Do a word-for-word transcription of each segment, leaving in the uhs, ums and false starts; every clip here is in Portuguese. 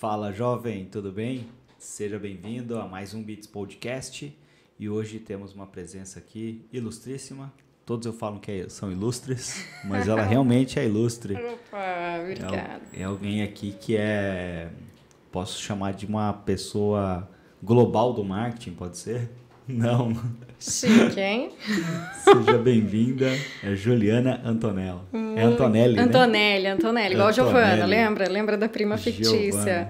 Fala jovem, tudo bem? Seja bem-vindo a mais um Beats Podcast e hoje temos uma presença aqui ilustríssima. Todos eu falo que são ilustres, mas ela realmente é ilustre. Opa, obrigada. É, é alguém aqui que é, posso chamar de uma pessoa global do marketing, pode ser? Não. Chique, hein? Seja bem-vinda, é Juliana Antonella. É Antonelli, né? Antonelli, Antonelli, igual a Giovana, lembra? Lembra da prima fictícia.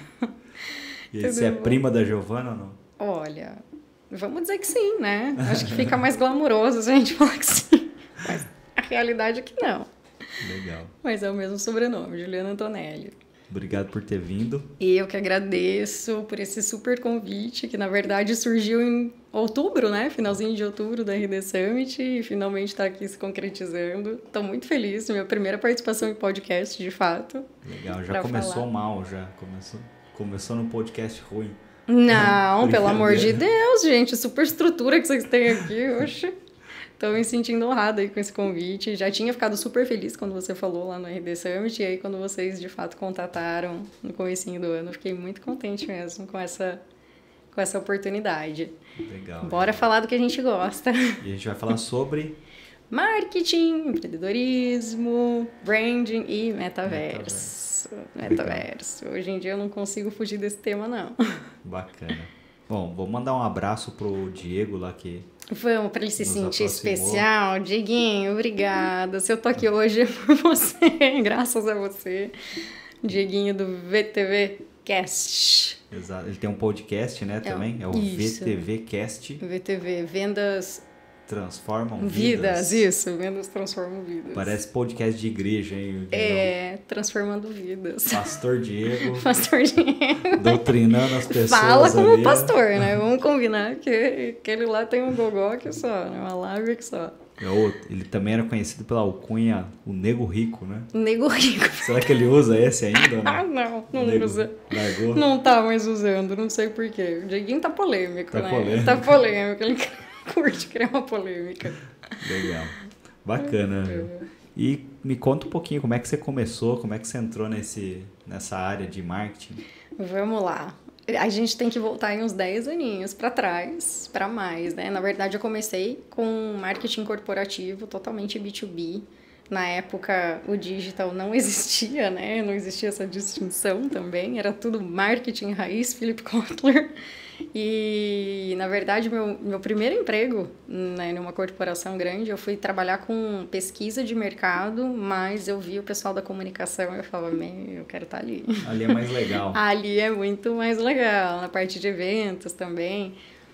E você é prima da Giovana ou não? Olha, vamos dizer que sim, né? Acho que fica mais glamuroso se a gente falar que sim. Mas a realidade é que não. Legal. Mas é o mesmo sobrenome, Juliana Antonelli. Obrigado por ter vindo. E eu que agradeço por esse super convite, que na verdade surgiu em outubro, né? Finalzinho de outubro da R D Summit, e finalmente está aqui se concretizando. Estou muito feliz, minha primeira participação em podcast, de fato. Legal, já começou falar. mal, já. Começou, começou no podcast ruim. Não, pelo amor de Deus, gente, super estrutura que vocês têm aqui, oxe. Estou me sentindo honrada aí com esse convite. Já tinha ficado super feliz quando você falou lá no R D Summit. E aí, quando vocês, de fato, contataram no comecinho do ano, eu fiquei muito contente mesmo com essa, com essa oportunidade. Legal. Bora legal. falar do que a gente gosta. E a gente vai falar sobre... marketing, empreendedorismo, branding e metaverso. Metaverso. metaverso. Hoje em dia eu não consigo fugir desse tema, não. Bacana. Bom, vou mandar um abraço pro Diego lá que... Vamos, para ele se sentir especial. Dieguinho, obrigada. Se eu tô aqui hoje é por você, graças a você. Dieguinho do V T V Cast. Exato. Ele tem um podcast, né, também? É, é o isso. V T V Cast. V T V, Vendas... Transformam vidas. vidas. Isso, Vendas Transformam Vidas. Parece podcast de igreja, hein? É, transformando vidas. Pastor Diego. Pastor Diego. Doutrinando as pessoas. Fala como ali. pastor, né? Vamos combinar que aquele lá tem um gogó aqui só, né? Uma live aqui só. É outro. Ele também era conhecido pela alcunha, o Nego Rico, né? Nego Rico. Será que ele usa esse ainda? Né? Ah, não, não Nego usa. Largou? Não tá mais usando, não sei porquê. O Dieguinho tá polêmico, tá né? Polêmico. Tá polêmico, ele curte criar uma polêmica. Legal. Bacana. É. E me conta um pouquinho como é que você começou, como é que você entrou nesse, nessa área de marketing? Vamos lá. A gente tem que voltar em uns dez aninhos para trás, para mais, né? Na verdade, eu comecei com marketing corporativo, totalmente B dois B. Na época, o digital não existia, né? Não existia essa distinção também. Era tudo marketing raiz, Philip Kotler. E, na verdade, meu, meu primeiro emprego, né, numa corporação grande, eu fui trabalhar com pesquisa de mercado, mas eu vi o pessoal da comunicação e eu falava, eu quero estar ali. Ali é mais legal. Ali é muito mais legal, na parte de eventos também.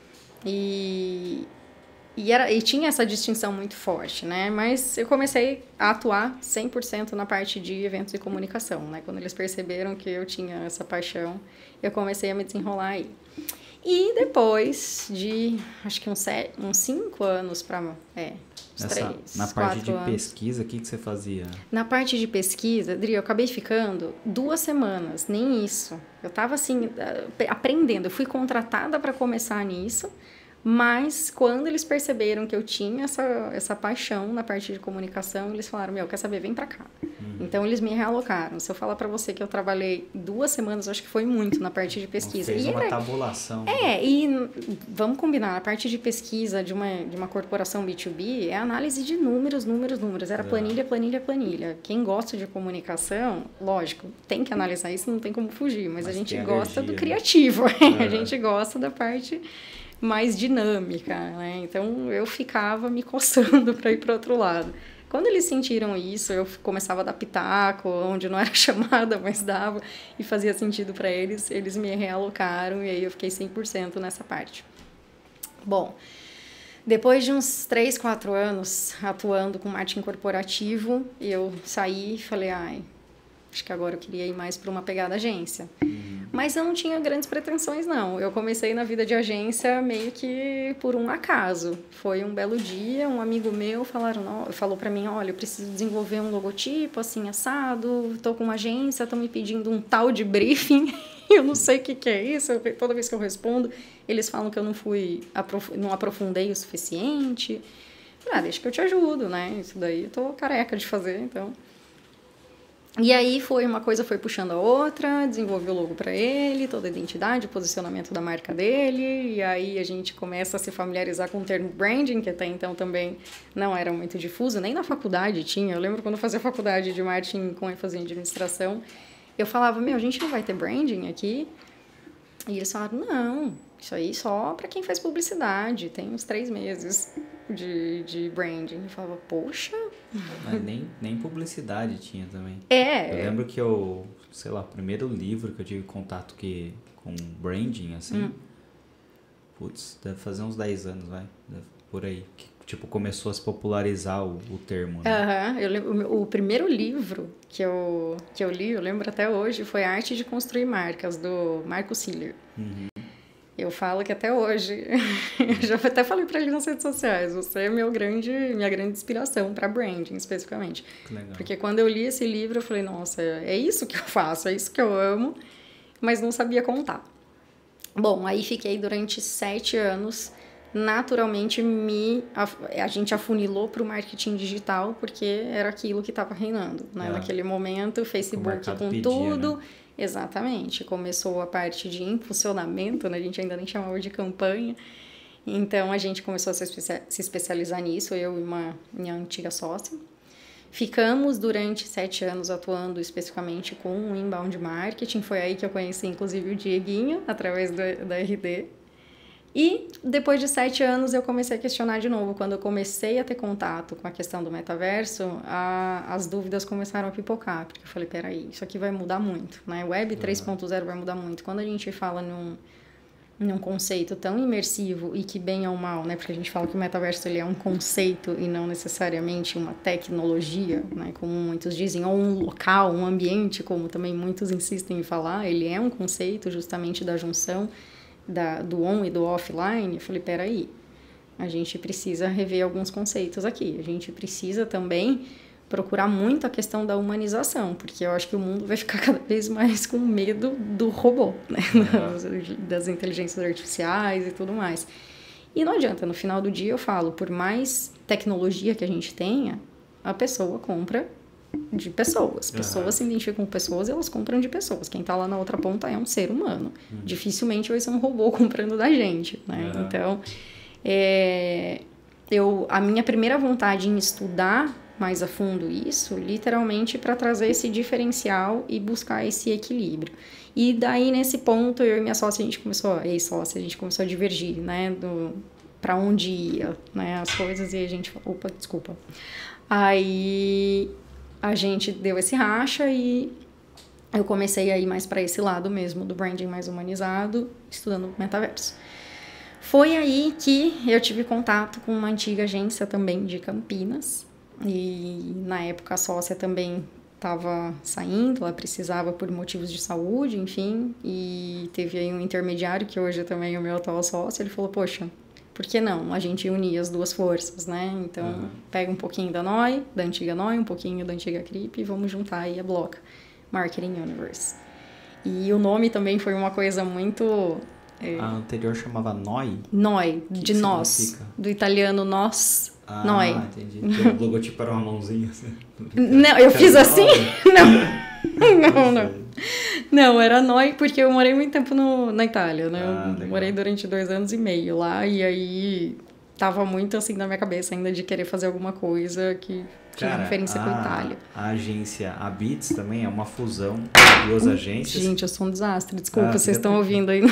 E, e, era, e tinha essa distinção muito forte, né? Mas eu comecei a atuar cem por cento na parte de eventos e comunicação, né? Quando eles perceberam que eu tinha essa paixão, eu comecei a me desenrolar aí. E depois de, acho que uns, sete, uns cinco anos para... É, uns Essa, três, na parte de anos. pesquisa, o que, que você fazia? Na parte de pesquisa, Adri, eu acabei ficando duas semanas, nem isso. Eu estava assim, aprendendo. Eu fui contratada para começar nisso, mas quando eles perceberam que eu tinha essa, essa paixão na parte de comunicação, eles falaram, meu, quer saber, vem pra cá. Uhum. Então, eles me realocaram. Se eu falar pra você que eu trabalhei duas semanas, acho que foi muito na parte de pesquisa. Não fez e uma era... tabulação. É, e vamos combinar, a parte de pesquisa de uma, de uma corporação B dois B é análise de números, números, números. Era planilha, planilha, planilha. Quem gosta de comunicação, lógico, tem que analisar isso, não tem como fugir, mas, mas a gente gosta energia, do criativo, né? A gente gosta da parte... mais dinâmica, né? Então, eu ficava me coçando para ir para outro lado. Quando eles sentiram isso, eu começava a dar pitaco, onde não era chamada, mas dava, e fazia sentido para eles, eles me realocaram, e aí eu fiquei cem por cento nessa parte. Bom, depois de uns três, quatro anos atuando com marketing corporativo, eu saí e falei, ai, acho que agora eu queria ir mais para uma pegada agência. Uhum. Mas eu não tinha grandes pretensões, não. Eu comecei na vida de agência meio que por um acaso. Foi um belo dia, um amigo meu falaram, falou para mim, olha, eu preciso desenvolver um logotipo assim, assado, estou com uma agência, estão me pedindo um tal de briefing, eu não sei o que, que é isso, eu, toda vez que eu respondo, eles falam que eu não fui, aprof- não aprofundei o suficiente. Ah, deixa que eu te ajudo, né? Isso daí eu tô careca de fazer, então... E aí foi uma coisa foi puxando a outra, desenvolvi o logo para ele, toda a identidade, o posicionamento da marca dele, e aí a gente começa a se familiarizar com o termo branding, que até então também não era muito difuso, nem na faculdade tinha. Eu lembro quando eu fazia faculdade de marketing com ênfase em administração, eu falava, meu, a gente não vai ter branding aqui? E eles falaram, não, isso aí só para quem faz publicidade, tem uns três meses de, de branding. Eu falava, poxa... Mas nem, nem publicidade tinha também. É. Eu lembro que eu, sei lá, o primeiro livro que eu tive contato que, com branding, assim, hum. putz, deve fazer uns dez anos, vai, deve, por aí. Que, tipo, começou a se popularizar o, o termo, né? Aham, eu lembro, o, o primeiro livro que eu, que eu li, eu lembro até hoje, foi A Arte de Construir Marcas, do Marco Siller. Uhum. Eu falo que até hoje, eu já até falei para ele nas redes sociais, você é meu grande, minha grande inspiração para branding, especificamente. Que legal. Porque quando eu li esse livro, eu falei, nossa, é isso que eu faço, é isso que eu amo, mas não sabia contar. Bom, aí fiquei durante sete anos, naturalmente me, a, a gente afunilou para o marketing digital, porque era aquilo que estava reinando, né? É. Naquele momento, o Facebook o com pedia, tudo... Né? Exatamente, começou a parte de impulsionamento, né? A gente ainda nem chamava de campanha, então a gente começou a se, especia- se especializar nisso, eu e uma minha antiga sócia. Ficamos durante sete anos atuando especificamente com o inbound marketing, foi aí que eu conheci inclusive o Dieguinho, através do, da R D. E depois de sete anos eu comecei a questionar de novo. Quando eu comecei a ter contato com a questão do metaverso, a, as dúvidas começaram a pipocar. Porque eu falei, peraí, isso aqui vai mudar muito, né? Web três ponto zero vai mudar muito. Quando a gente fala num, num conceito tão imersivo e que bem ou mal, né? Porque a gente fala que o metaverso ele é um conceito e não necessariamente uma tecnologia, né? Como muitos dizem, ou um local, um ambiente, como também muitos insistem em falar. Ele é um conceito justamente da junção Da, do on e do offline. Eu falei, peraí, a gente precisa rever alguns conceitos aqui, a gente precisa também procurar muito a questão da humanização, porque eu acho que o mundo vai ficar cada vez mais com medo do robô, né? Uhum. Das inteligências artificiais e tudo mais. E não adianta, no final do dia eu falo, por mais tecnologia que a gente tenha, a pessoa compra de pessoas. Pessoas uhum. se identificam com pessoas e elas compram de pessoas. Quem tá lá na outra ponta é um ser humano. Uhum. Dificilmente vai ser um robô comprando da gente, né? Uhum. Então, é, eu, a minha primeira vontade em estudar mais a fundo isso, literalmente para trazer esse diferencial e buscar esse equilíbrio. E daí, nesse ponto, eu e minha sócia, a gente começou, ex-sócia, a gente começou a divergir, né? Do, para onde ia, né? As coisas, e a gente... Opa, desculpa. Aí... a gente deu esse racha e eu comecei a ir mais para esse lado mesmo, do branding mais humanizado, estudando metaverso. Foi aí que eu tive contato com uma antiga agência também de Campinas, e na época a sócia também estava saindo, ela precisava por motivos de saúde, enfim, e teve aí um intermediário, que hoje também é o meu atual sócio, ele falou, poxa, por que não? A gente unir as duas forças, né? Então, uhum. pega um pouquinho da N O I, da antiga N O I, um pouquinho da antiga Crip e vamos juntar aí a Bloca, Marketing Universe. E o nome também foi uma coisa muito... É, a anterior chamava N O I? N O I, de nós. Significa? Do italiano nós, ah, N O I. Ah, entendi. O logotipo era uma mãozinha assim. Não, eu fiz assim? Não. Não, não. Não, era N O I porque eu morei muito tempo no, na Itália, né? Ah, eu morei durante dois anos e meio lá e aí tava muito assim na minha cabeça ainda de querer fazer alguma coisa que tinha Cara, referência a, com a Itália. A agência, a Beats também é uma fusão de duas agências. Gente, eu sou um desastre, desculpa, ah, vocês estão ouvindo aí.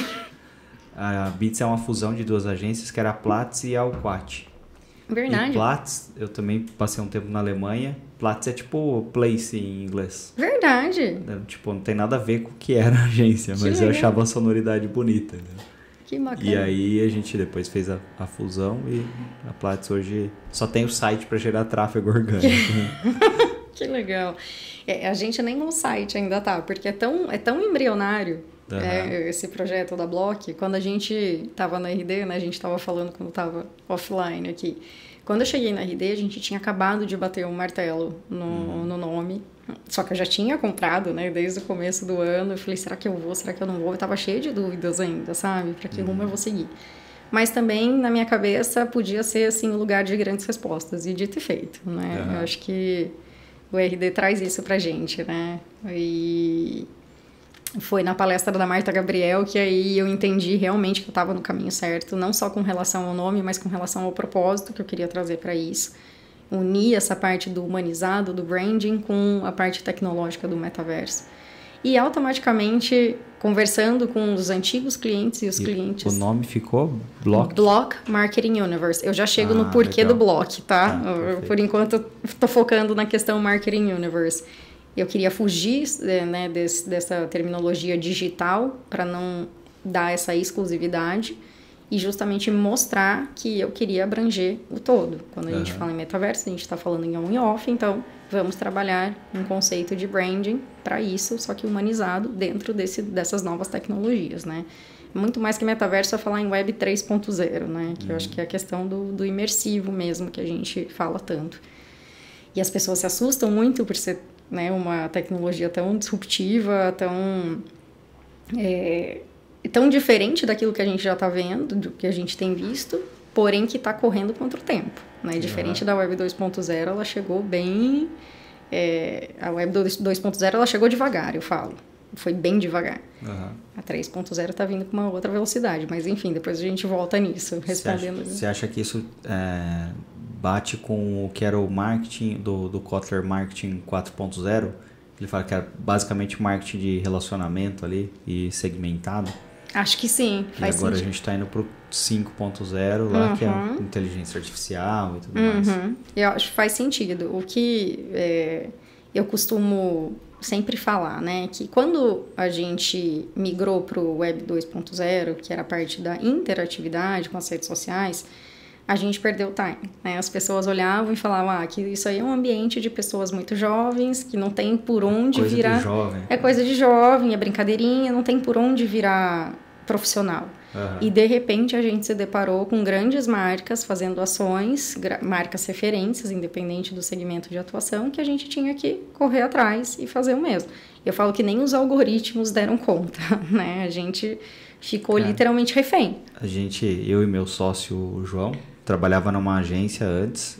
A Beats é uma fusão de duas agências que era a Platts e a Alquat. Verdade. E Platts, eu também passei um tempo na Alemanha. Platts é tipo place em inglês. Verdade. É, tipo, não tem nada a ver com o que era a agência, que mas legal. Eu achava a sonoridade bonita. Né? Que bacana. E aí a gente depois fez a, a fusão e a Platts hoje só tem o site para gerar tráfego orgânico. Que legal. É, a gente nem no site ainda tá, porque é tão, é tão embrionário. Uhum. É, esse projeto da Block, quando a gente tava na R D, né, a gente tava falando quando tava offline aqui, quando eu cheguei na R D, a gente tinha acabado de bater um martelo no, uhum. no nome, só que eu já tinha comprado, né, desde o começo do ano, eu falei, será que eu vou, será que eu não vou? Eu tava cheia de dúvidas ainda, sabe, pra que uhum. rumo eu vou seguir. Mas também, na minha cabeça, podia ser, assim, um lugar de grandes respostas, e dito e feito, né, uhum. eu acho que o R D traz isso pra gente, né? E foi na palestra da Marta Gabriel que aí eu entendi realmente que eu estava no caminho certo, não só com relação ao nome, mas com relação ao propósito que eu queria trazer para isso. Unir essa parte do humanizado, do branding, com a parte tecnológica do metaverso. E automaticamente, conversando com os antigos clientes e os e clientes... O nome ficou Block? Block Marketing Universe. Eu já chego ah, no porquê legal. do Block, tá? tá Por enquanto, eu tô focando na questão Marketing Universe. Eu queria fugir, né, desse, dessa terminologia digital para não dar essa exclusividade e justamente mostrar que eu queria abranger o todo. Quando a uhum. gente fala em metaverso, a gente está falando em on e off, então vamos trabalhar um conceito de branding para isso, só que humanizado dentro desse, dessas novas tecnologias, né? Muito mais que metaverso é falar em Web três ponto zero, né? Que uhum. eu acho que é a questão do, do imersivo mesmo, que a gente fala tanto. E as pessoas se assustam muito por ser, né, uma tecnologia tão disruptiva, tão, é, tão diferente daquilo que a gente já está vendo, do que a gente tem visto, porém que está correndo contra o tempo. Né? Diferente uhum. da Web dois ponto zero, ela chegou bem... É, a Web dois ponto zero ela chegou devagar, eu falo. Foi bem devagar. Uhum. A três ponto zero está vindo com uma outra velocidade, mas enfim, depois a gente volta nisso, respondendo. Você acha, acha que isso é, bate com o que era o marketing do, do Kotler Marketing quatro ponto zero? Ele fala que era basicamente marketing de relacionamento ali e segmentado. Acho que sim, faz E agora sentido. A gente está indo para o cinco ponto zero lá, uhum. que é a inteligência artificial e tudo uhum. mais. Eu acho que faz sentido. O que é, eu costumo sempre falar, né, que quando a gente migrou para o Web dois ponto zero, que era a parte da interatividade com as redes sociais, a gente perdeu o time, né? As pessoas olhavam e falavam, ah, que isso aí é um ambiente de pessoas muito jovens, que não tem por onde coisa virar... De jovem. É coisa de jovem, é brincadeirinha, não tem por onde virar profissional. Uhum. E, de repente, a gente se deparou com grandes marcas fazendo ações, marcas referências, independente do segmento de atuação, que a gente tinha que correr atrás e fazer o mesmo. Eu falo que nem os algoritmos deram conta, né? A gente ficou é. literalmente refém. A gente, eu e meu sócio, o João, trabalhava numa agência antes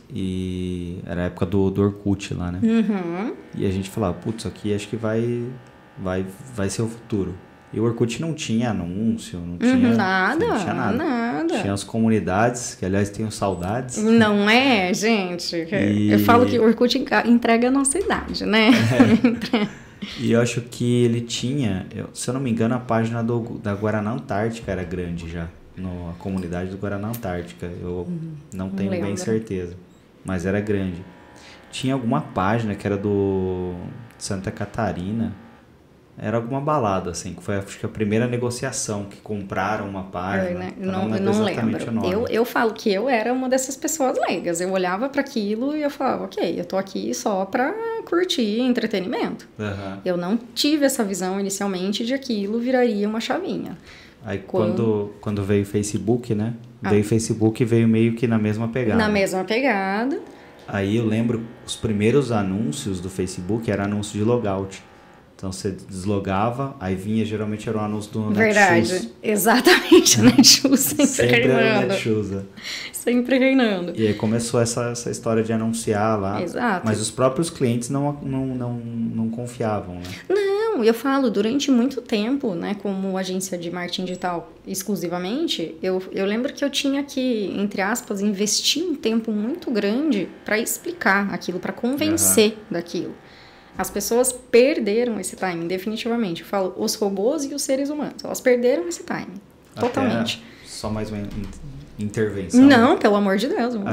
e era a época do, do Orkut lá, né? Uhum. E a gente falava, putz, aqui acho que vai, vai, vai ser o futuro. E o Orkut não tinha anúncio, não tinha, uhum, nada, não tinha nada. nada. Tinha as comunidades, que aliás tenho saudades. Não é, gente? E... Eu falo que o Orkut entrega a nossa idade, né? É. E eu acho que ele tinha, eu, se eu não me engano, a página do, da Guaraná Antártica era grande já. No, a comunidade do Guaraná Antártica. Eu uhum, não tenho não bem certeza. Mas era grande. Tinha alguma página que era do Santa Catarina. Era alguma balada, assim, que foi acho que a primeira negociação, que compraram uma página. Eu, né? não, não, não lembro. Eu, eu falo que eu era uma dessas pessoas leigas. Eu olhava para aquilo e eu falava, ok, eu tô aqui só para curtir entretenimento. Uhum. Eu não tive essa visão inicialmente de aquilo viraria uma chavinha. Aí quando, quando, quando veio o Facebook, né? Ah. Veio o Facebook e veio meio que na mesma pegada. Na mesma pegada. Aí eu lembro, os primeiros anúncios do Facebook era anúncio de logout. Então você deslogava, aí vinha, geralmente era um anúncio do Netshoes. Verdade, exatamente, Netshoes sempre, sempre reinando. Sempre Netshoes, é. Sempre reinando. E aí começou essa, essa história de anunciar lá. Exato. Mas os próprios clientes não, não, não, não confiavam, né? Não, eu falo, durante muito tempo, né, como agência de marketing digital exclusivamente, eu, eu lembro que eu tinha que, entre aspas, investir um tempo muito grande para explicar aquilo, para convencer uhum. daquilo. As pessoas perderam esse time, definitivamente. Eu falo, os robôs e os seres humanos. Elas perderam esse time, Até totalmente. Só mais uma intervenção. Não, pelo amor de Deus. A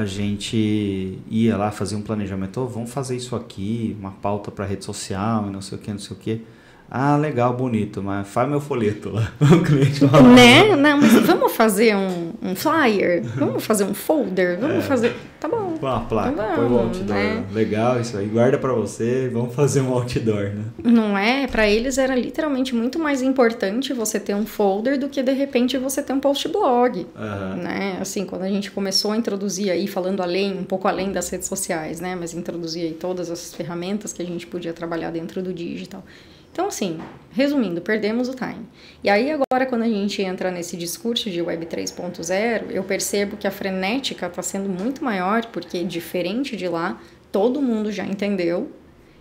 gente ia lá fazer um planejamento. Oh, vamos fazer isso aqui, uma pauta para rede social, não sei o que, não sei o que. Ah, legal, bonito, mas faz meu folheto lá. O cliente fala. Né? Não, mas vamos fazer um, um flyer? Vamos fazer um folder? Vamos é. fazer... Tá bom. Uma placa, tá bom, põe o outdoor. Né? Legal isso aí, guarda pra você, vamos fazer um outdoor, né? Não é? Pra eles era literalmente muito mais importante você ter um folder do que, de repente, você ter um post blog. Uhum. Né? Assim, quando a gente começou a introduzir aí, falando além, um pouco além das redes sociais, né? Mas introduzir aí todas as ferramentas que a gente podia trabalhar dentro do digital. Então, assim, resumindo, perdemos o time. E aí, agora, quando a gente entra nesse discurso de Web três ponto zero, eu percebo que a frenética está sendo muito maior, porque, diferente de lá, todo mundo já entendeu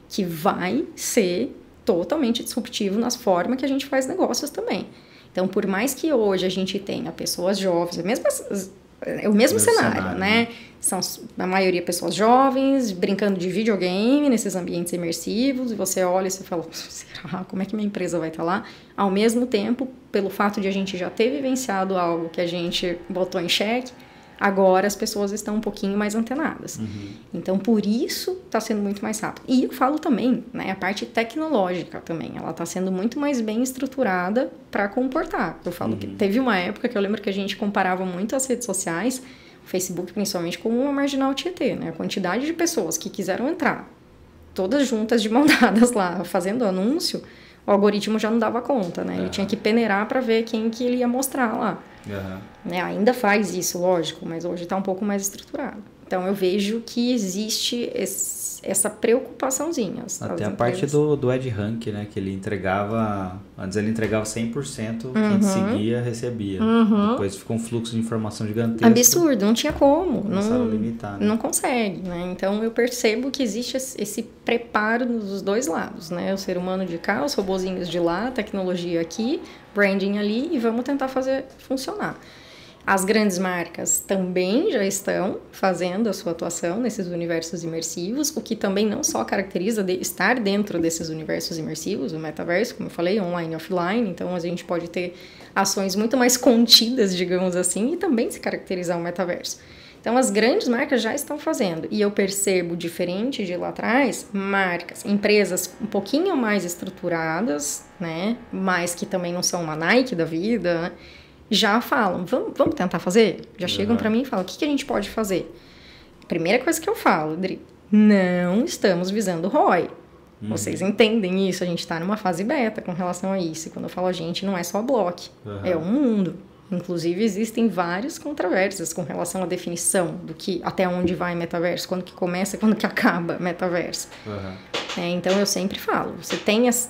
que vai ser totalmente disruptivo nas formas que a gente faz negócios também. Então, por mais que hoje a gente tenha pessoas jovens, mesmo as, é o mesmo cenário, cenário, né? São a maioria pessoas jovens, brincando de videogame nesses ambientes imersivos, e você olha e você fala, será? Como é que minha empresa vai estar lá? Ao mesmo tempo, pelo fato de a gente já ter vivenciado algo que a gente botou em xeque, agora as pessoas estão um pouquinho mais antenadas. Uhum. Então, por isso, está sendo muito mais rápido. E eu falo também, né, a parte tecnológica também. Ela está sendo muito mais bem estruturada para comportar. Eu falo uhum. que teve uma época que eu lembro que a gente comparava muito as redes sociais, o Facebook principalmente, com uma marginal Tietê, né? A quantidade de pessoas que quiseram entrar, todas juntas de mão dadas lá, fazendo anúncio, o algoritmo já não dava conta, né? Ele uhum. tinha que peneirar para ver quem que ele ia mostrar lá. Uhum. Né? Ainda faz isso, lógico, mas hoje está um pouco mais estruturado. Então, eu vejo que existe esse, essa preocupaçãozinha. Até a parte do, do Ed Rank, né? Que ele entregava... Antes ele entregava cem por cento, quem uhum. seguia, recebia. Uhum. Depois ficou um fluxo de informação gigantesco. Absurdo, não tinha como. Começaram não, a limitar, né? Não consegue, né? Então, eu percebo que existe esse preparo dos dois lados, né? O ser humano de cá, os robozinhos de lá, tecnologia aqui, branding ali, e vamos tentar fazer funcionar. As grandes marcas também já estão fazendo a sua atuação nesses universos imersivos, o que também não só caracteriza de estar dentro desses universos imersivos, o metaverso, como eu falei, online e offline, então a gente pode ter ações muito mais contidas, digamos assim, e também se caracterizar o metaverso. Então, as grandes marcas já estão fazendo, e eu percebo, diferente de lá atrás, marcas, empresas um pouquinho mais estruturadas, né, mas que também não são uma Nike da vida, né, já falam, vamos, vamos tentar fazer? Já uhum. chegam para mim e falam, o que, que a gente pode fazer? Primeira coisa que eu falo, Dri, não estamos visando R O I. Uhum. Vocês entendem isso? A gente está numa fase beta com relação a isso. E quando eu falo a gente, não é só bloco, uhum. é o mundo. Inclusive, existem várias controvérsias com relação à definição do que, até onde vai metaverso, quando que começa e quando que acaba metaverso. Uhum. É, então, eu sempre falo, você tem essa,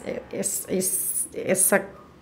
essa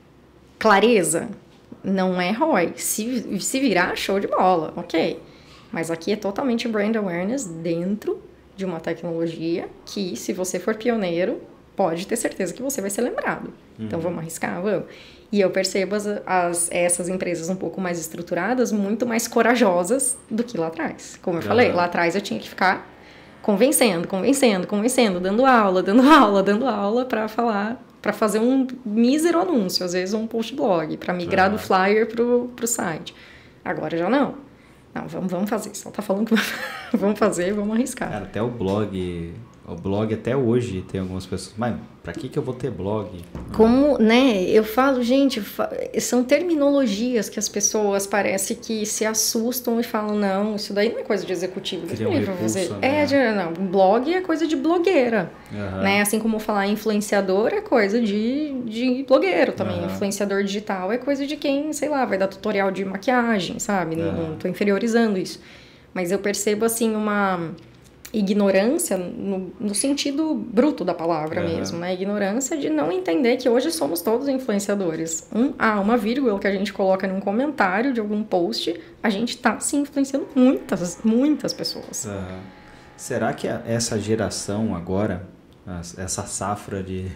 clareza, não é R O I. Se, se virar, show de bola, ok. Mas aqui é totalmente brand awareness dentro de uma tecnologia que, se você for pioneiro, pode ter certeza que você vai ser lembrado. Uhum. Então, vamos arriscar? Vamos. E eu percebo as, as, essas empresas um pouco mais estruturadas, muito mais corajosas do que lá atrás. Como eu uhum. falei, lá atrás eu tinha que ficar convencendo, convencendo, convencendo, dando aula, dando aula, dando aula para falar... para fazer um mísero anúncio, às vezes um post blog, para migrar uhum. do flyer pro, pro site. Agora já não. Não, vamos, vamos fazer. Só tá falando que vamos fazer, vamos arriscar. Cara, até o blog, o blog até hoje tem algumas pessoas, mas pra que que eu vou ter blog? Como, né, eu falo, gente, são terminologias que as pessoas parece que se assustam e falam, não, isso daí não é coisa de executivo. Cria um repulso, fazer. Né? É, de, não, blog é coisa de blogueira, uhum. né, assim como falar influenciador é coisa de, de blogueiro também, uhum. influenciador digital é coisa de quem, sei lá, vai dar tutorial de maquiagem, sabe, uhum. não, não tô inferiorizando isso, mas eu percebo, assim, uma... ignorância no, no sentido bruto da palavra uhum. mesmo, né? Ignorância de não entender que hoje somos todos influenciadores. Um, ah, uma vírgula que a gente coloca num comentário de algum post, a gente tá, sim, influenciando muitas, muitas pessoas. Uhum. Será que essa geração agora, essa safra de,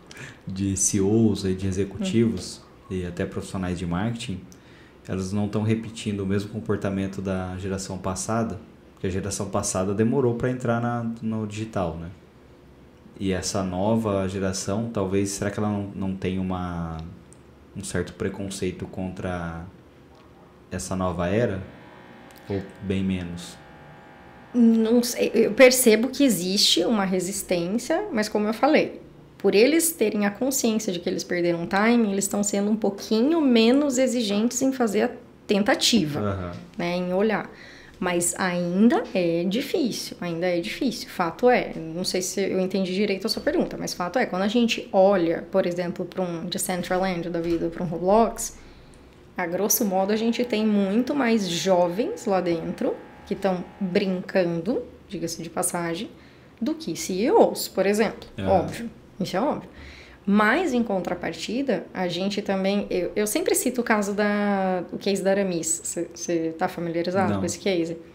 de C E Os e de executivos uhum. e até profissionais de marketing, elas não estão repetindo o mesmo comportamento da geração passada? Porque a geração passada demorou para entrar na, no digital, né? E essa nova geração, talvez, será que ela não, não tem uma, um certo preconceito contra essa nova era? Ou bem menos? Não sei, eu percebo que existe uma resistência, mas como eu falei, por eles terem a consciência de que eles perderam time, eles estão sendo um pouquinho menos exigentes em fazer a tentativa, uhum. né? Em olhar. Mas ainda é difícil, ainda é difícil. Fato é, não sei se eu entendi direito a sua pergunta, mas fato é, quando a gente olha, por exemplo, para um Decentraland da vida, para um Roblox, a grosso modo a gente tem muito mais jovens lá dentro, que estão brincando, diga-se de passagem, do que C E Os, por exemplo. É. Óbvio, isso é óbvio. Mas, em contrapartida, a gente também... Eu, eu sempre cito o caso da... O case da Aramis. Você está familiarizado Não. com esse case?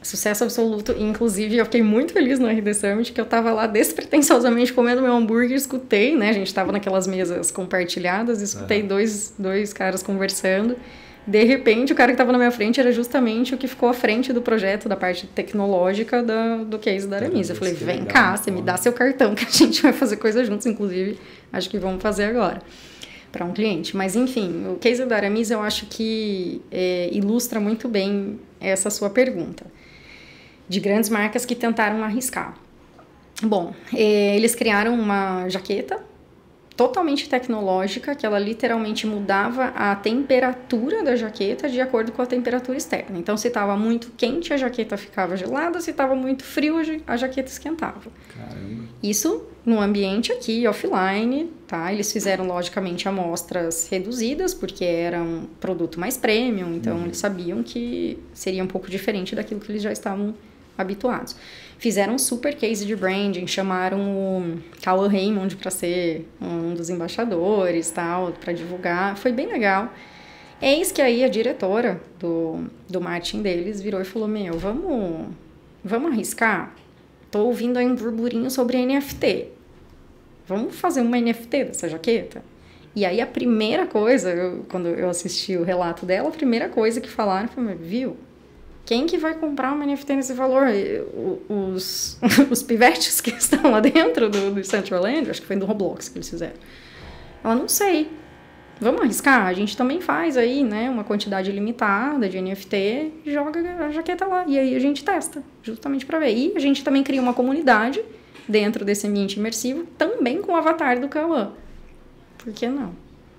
sucesso absoluto. Inclusive, eu fiquei muito feliz no R D Summit, que eu tava lá despretensiosamente comendo meu hambúrguer, escutei, né? A gente tava naquelas mesas compartilhadas, escutei uhum. dois, dois caras conversando. De repente, o cara que tava na minha frente era justamente o que ficou à frente do projeto, da parte tecnológica da, do case da Aramis. Eu falei, vem legal, cá, você me dá seu cartão, que a gente vai fazer coisa juntos. Inclusive, acho que vamos fazer agora para um cliente. Mas, enfim, o case da Aramis eu acho que é, ilustra muito bem essa sua pergunta. De grandes marcas que tentaram arriscar. Bom, é, eles criaram uma jaqueta totalmente tecnológica, que ela literalmente mudava a temperatura da jaqueta de acordo com a temperatura externa. Então, se estava muito quente, a jaqueta ficava gelada, se estava muito frio, a jaqueta esquentava. Caramba. Isso no ambiente aqui, offline, tá? Eles fizeram, logicamente, amostras reduzidas, porque era um produto mais premium, então uhum. eles sabiam que seria um pouco diferente daquilo que eles já estavam habituados. Fizeram um super case de branding, chamaram o Cauã Raymond para ser um dos embaixadores, tal, para divulgar. Foi bem legal. Eis que aí a diretora do, do marketing deles virou e falou, meu, vamos, vamos arriscar? Tô ouvindo aí um burburinho sobre N F T. Vamos fazer uma N F T dessa jaqueta? E aí a primeira coisa, eu, quando eu assisti o relato dela, a primeira coisa que falaram foi, viu? Quem que vai comprar uma N F T nesse valor? Os, os pivetes que estão lá dentro do, do Central Land, acho que foi do Roblox que eles fizeram. Ela, não sei. Vamos arriscar? A gente também faz aí, né, uma quantidade limitada de N F T, joga a jaqueta lá. E aí a gente testa, justamente para ver. E a gente também cria uma comunidade dentro desse ambiente imersivo, também com o avatar do Cauã. Por que não?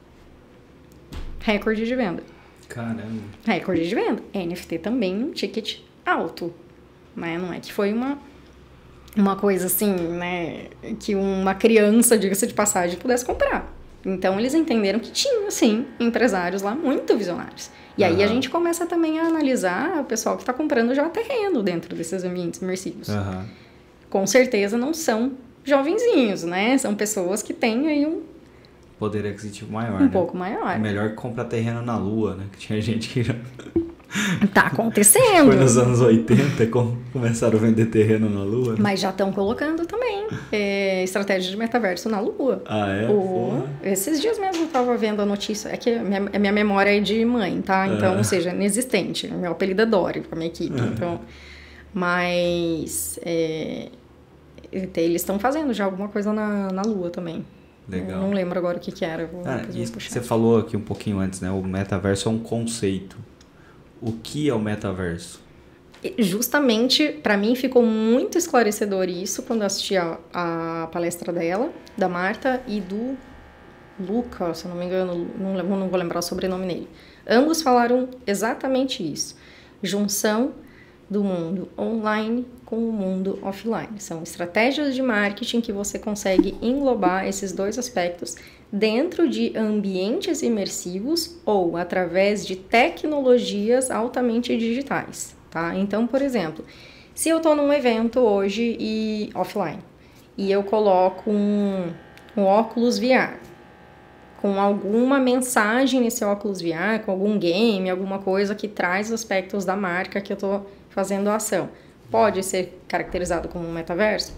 Recorde de venda. Caramba. Recorde de venda. N F T também um ticket alto, né? Não é que foi uma, uma coisa assim, né? Que uma criança, diga-se de passagem, pudesse comprar. Então, eles entenderam que tinha, sim, empresários lá muito visionários. E aí, uhum. a gente começa também a analisar o pessoal que está comprando já terreno dentro desses ambientes imersivos. Uhum. Com certeza não são jovenzinhos, né? São pessoas que têm aí um poder aquisitivo maior, um né? pouco maior. É melhor que comprar terreno na Lua, né? Que tinha gente que já... Tá acontecendo. Foi nos anos oitenta que começaram a vender terreno na Lua. Né? Mas já estão colocando também é, estratégia de metaverso na Lua. Ah, é? O... Esses dias mesmo eu tava vendo a notícia. É que a minha, a minha memória é de mãe, tá? Então, é. ou seja, inexistente. Meu apelido é Dory pra minha equipe. É. Então, mas... É, eles estão fazendo já alguma coisa na, na Lua também. Legal. Eu não lembro agora o que que era. Vou, ah, isso que você falou aqui um pouquinho antes, né? O metaverso é um conceito. O que é o metaverso? Justamente, para mim, ficou muito esclarecedor isso quando eu assisti a, a palestra dela, da Marta e do Luca, se eu não me engano, não, não vou lembrar o sobrenome dele. Ambos falaram exatamente isso. Junção do mundo online com o mundo offline. São estratégias de marketing que você consegue englobar esses dois aspectos dentro de ambientes imersivos ou através de tecnologias altamente digitais, tá? Então, por exemplo, se eu estou num evento hoje e offline e eu coloco um, um óculos V R com alguma mensagem nesse óculos V R, com algum game, alguma coisa que traz aspectos da marca que eu estou fazendo a ação, pode ser caracterizado como um metaverso?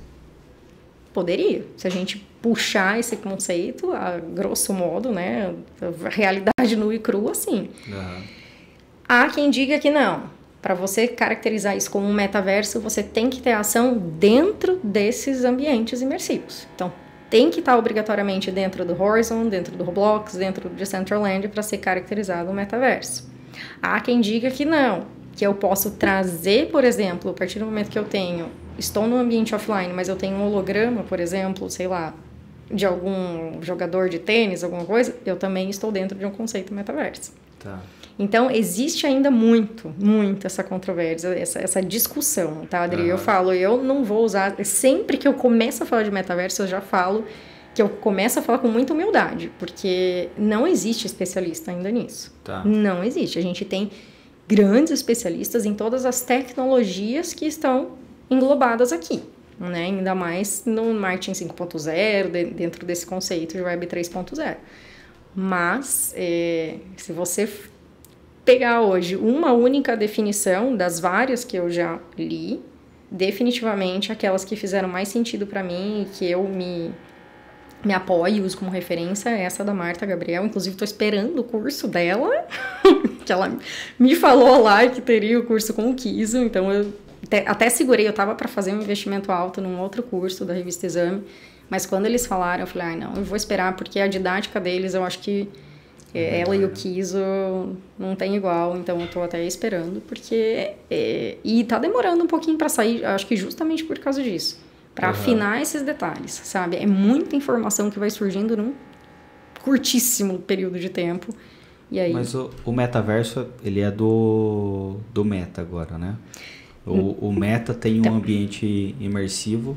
Poderia, se a gente puxar esse conceito a grosso modo, né, a realidade nua e crua, assim. Uhum. Há quem diga que não. Para você caracterizar isso como um metaverso, você tem que ter ação dentro desses ambientes imersivos. Então, tem que estar obrigatoriamente dentro do Horizon, dentro do Roblox, dentro do Decentraland para ser caracterizado um metaverso. Há quem diga que não, que eu posso trazer, por exemplo, a partir do momento que eu tenho, estou no ambiente offline, mas eu tenho um holograma, por exemplo, sei lá, de algum jogador de tênis, alguma coisa, eu também estou dentro de um conceito metaverso. Tá. Então, existe ainda muito, muito essa controvérsia, essa, essa discussão, tá, Adri? Uhum. Eu falo, eu não vou usar... Sempre que eu começo a falar de metaverso, eu já falo que eu começo a falar com muita humildade, porque não existe especialista ainda nisso. Tá. Não existe. A gente tem grandes especialistas em todas as tecnologias que estão englobadas aqui, né? Ainda mais no marketing cinco ponto zero, de, dentro desse conceito de Web três ponto zero. Mas, é, se você pegar hoje uma única definição das várias que eu já li, definitivamente aquelas que fizeram mais sentido para mim, que eu me, me apoio e uso como referência, é essa da Marta Gabriel. Inclusive, estou esperando o curso dela, que ela me falou lá que teria o curso com o Kiso, então eu até, até segurei, eu estava para fazer um investimento alto num outro curso da revista Exame, mas quando eles falaram, eu falei, ai não, eu vou esperar, porque a didática deles, eu acho que é, ela e o Kiso não tem igual, então eu tô até esperando, porque... É, e tá demorando um pouquinho para sair, acho que justamente por causa disso. Para uhum. afinar esses detalhes, sabe? É muita informação que vai surgindo num curtíssimo período de tempo. E aí... Mas o, o metaverso, ele é do, do Meta agora, né? O, o Meta tem um então, ambiente imersivo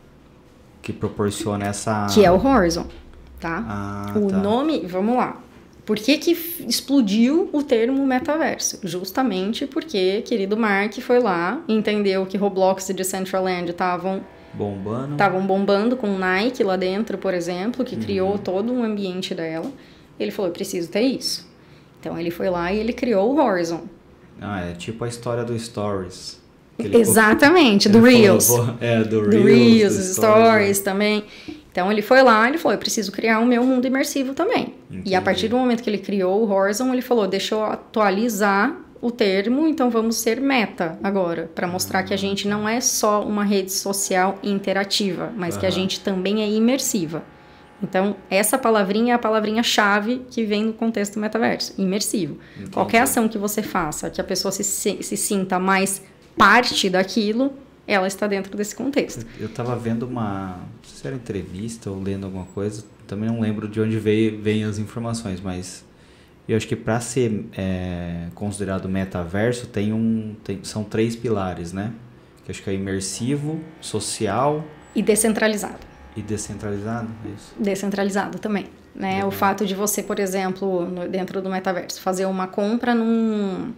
que proporciona essa... Que é o Horizon, tá? Ah, o tá. nome, vamos lá. Por que que explodiu o termo metaverso? Justamente porque querido Mark foi lá, entendeu que Roblox e Decentraland estavam bombando. Estavam bombando com Nike lá dentro, por exemplo, que uhum. criou todo um ambiente dela. Ele falou, eu preciso ter isso. Então ele foi lá e ele criou o Horizon. Ah, é tipo a história do Stories. Exatamente, do Reels. Falou, é, do Reels. Do Reels, do Stories, Stories né? também. Então ele foi lá, ele falou, eu preciso criar o meu mundo imersivo também. Entendi. E a partir do momento que ele criou o Horizon, ele falou, deixa eu atualizar o termo, então vamos ser meta agora, para mostrar ah, que a gente não é só uma rede social interativa, mas ah. que a gente também é imersiva. Então, essa palavrinha é a palavrinha-chave que vem no contexto do metaverso, imersivo. Entendi. Qualquer ação que você faça, que a pessoa se, se, se sinta mais parte daquilo, ela está dentro desse contexto. Eu estava vendo uma, não sei se era entrevista ou lendo alguma coisa, também não lembro de onde veio, vêm as informações, mas eu acho que para ser é, considerado metaverso tem um, tem, são três pilares, né? Que acho que é imersivo, social... E descentralizado. E descentralizado, é isso? Descentralizado também, né? Uhum. O fato de você, por exemplo, no, dentro do metaverso, fazer uma compra num,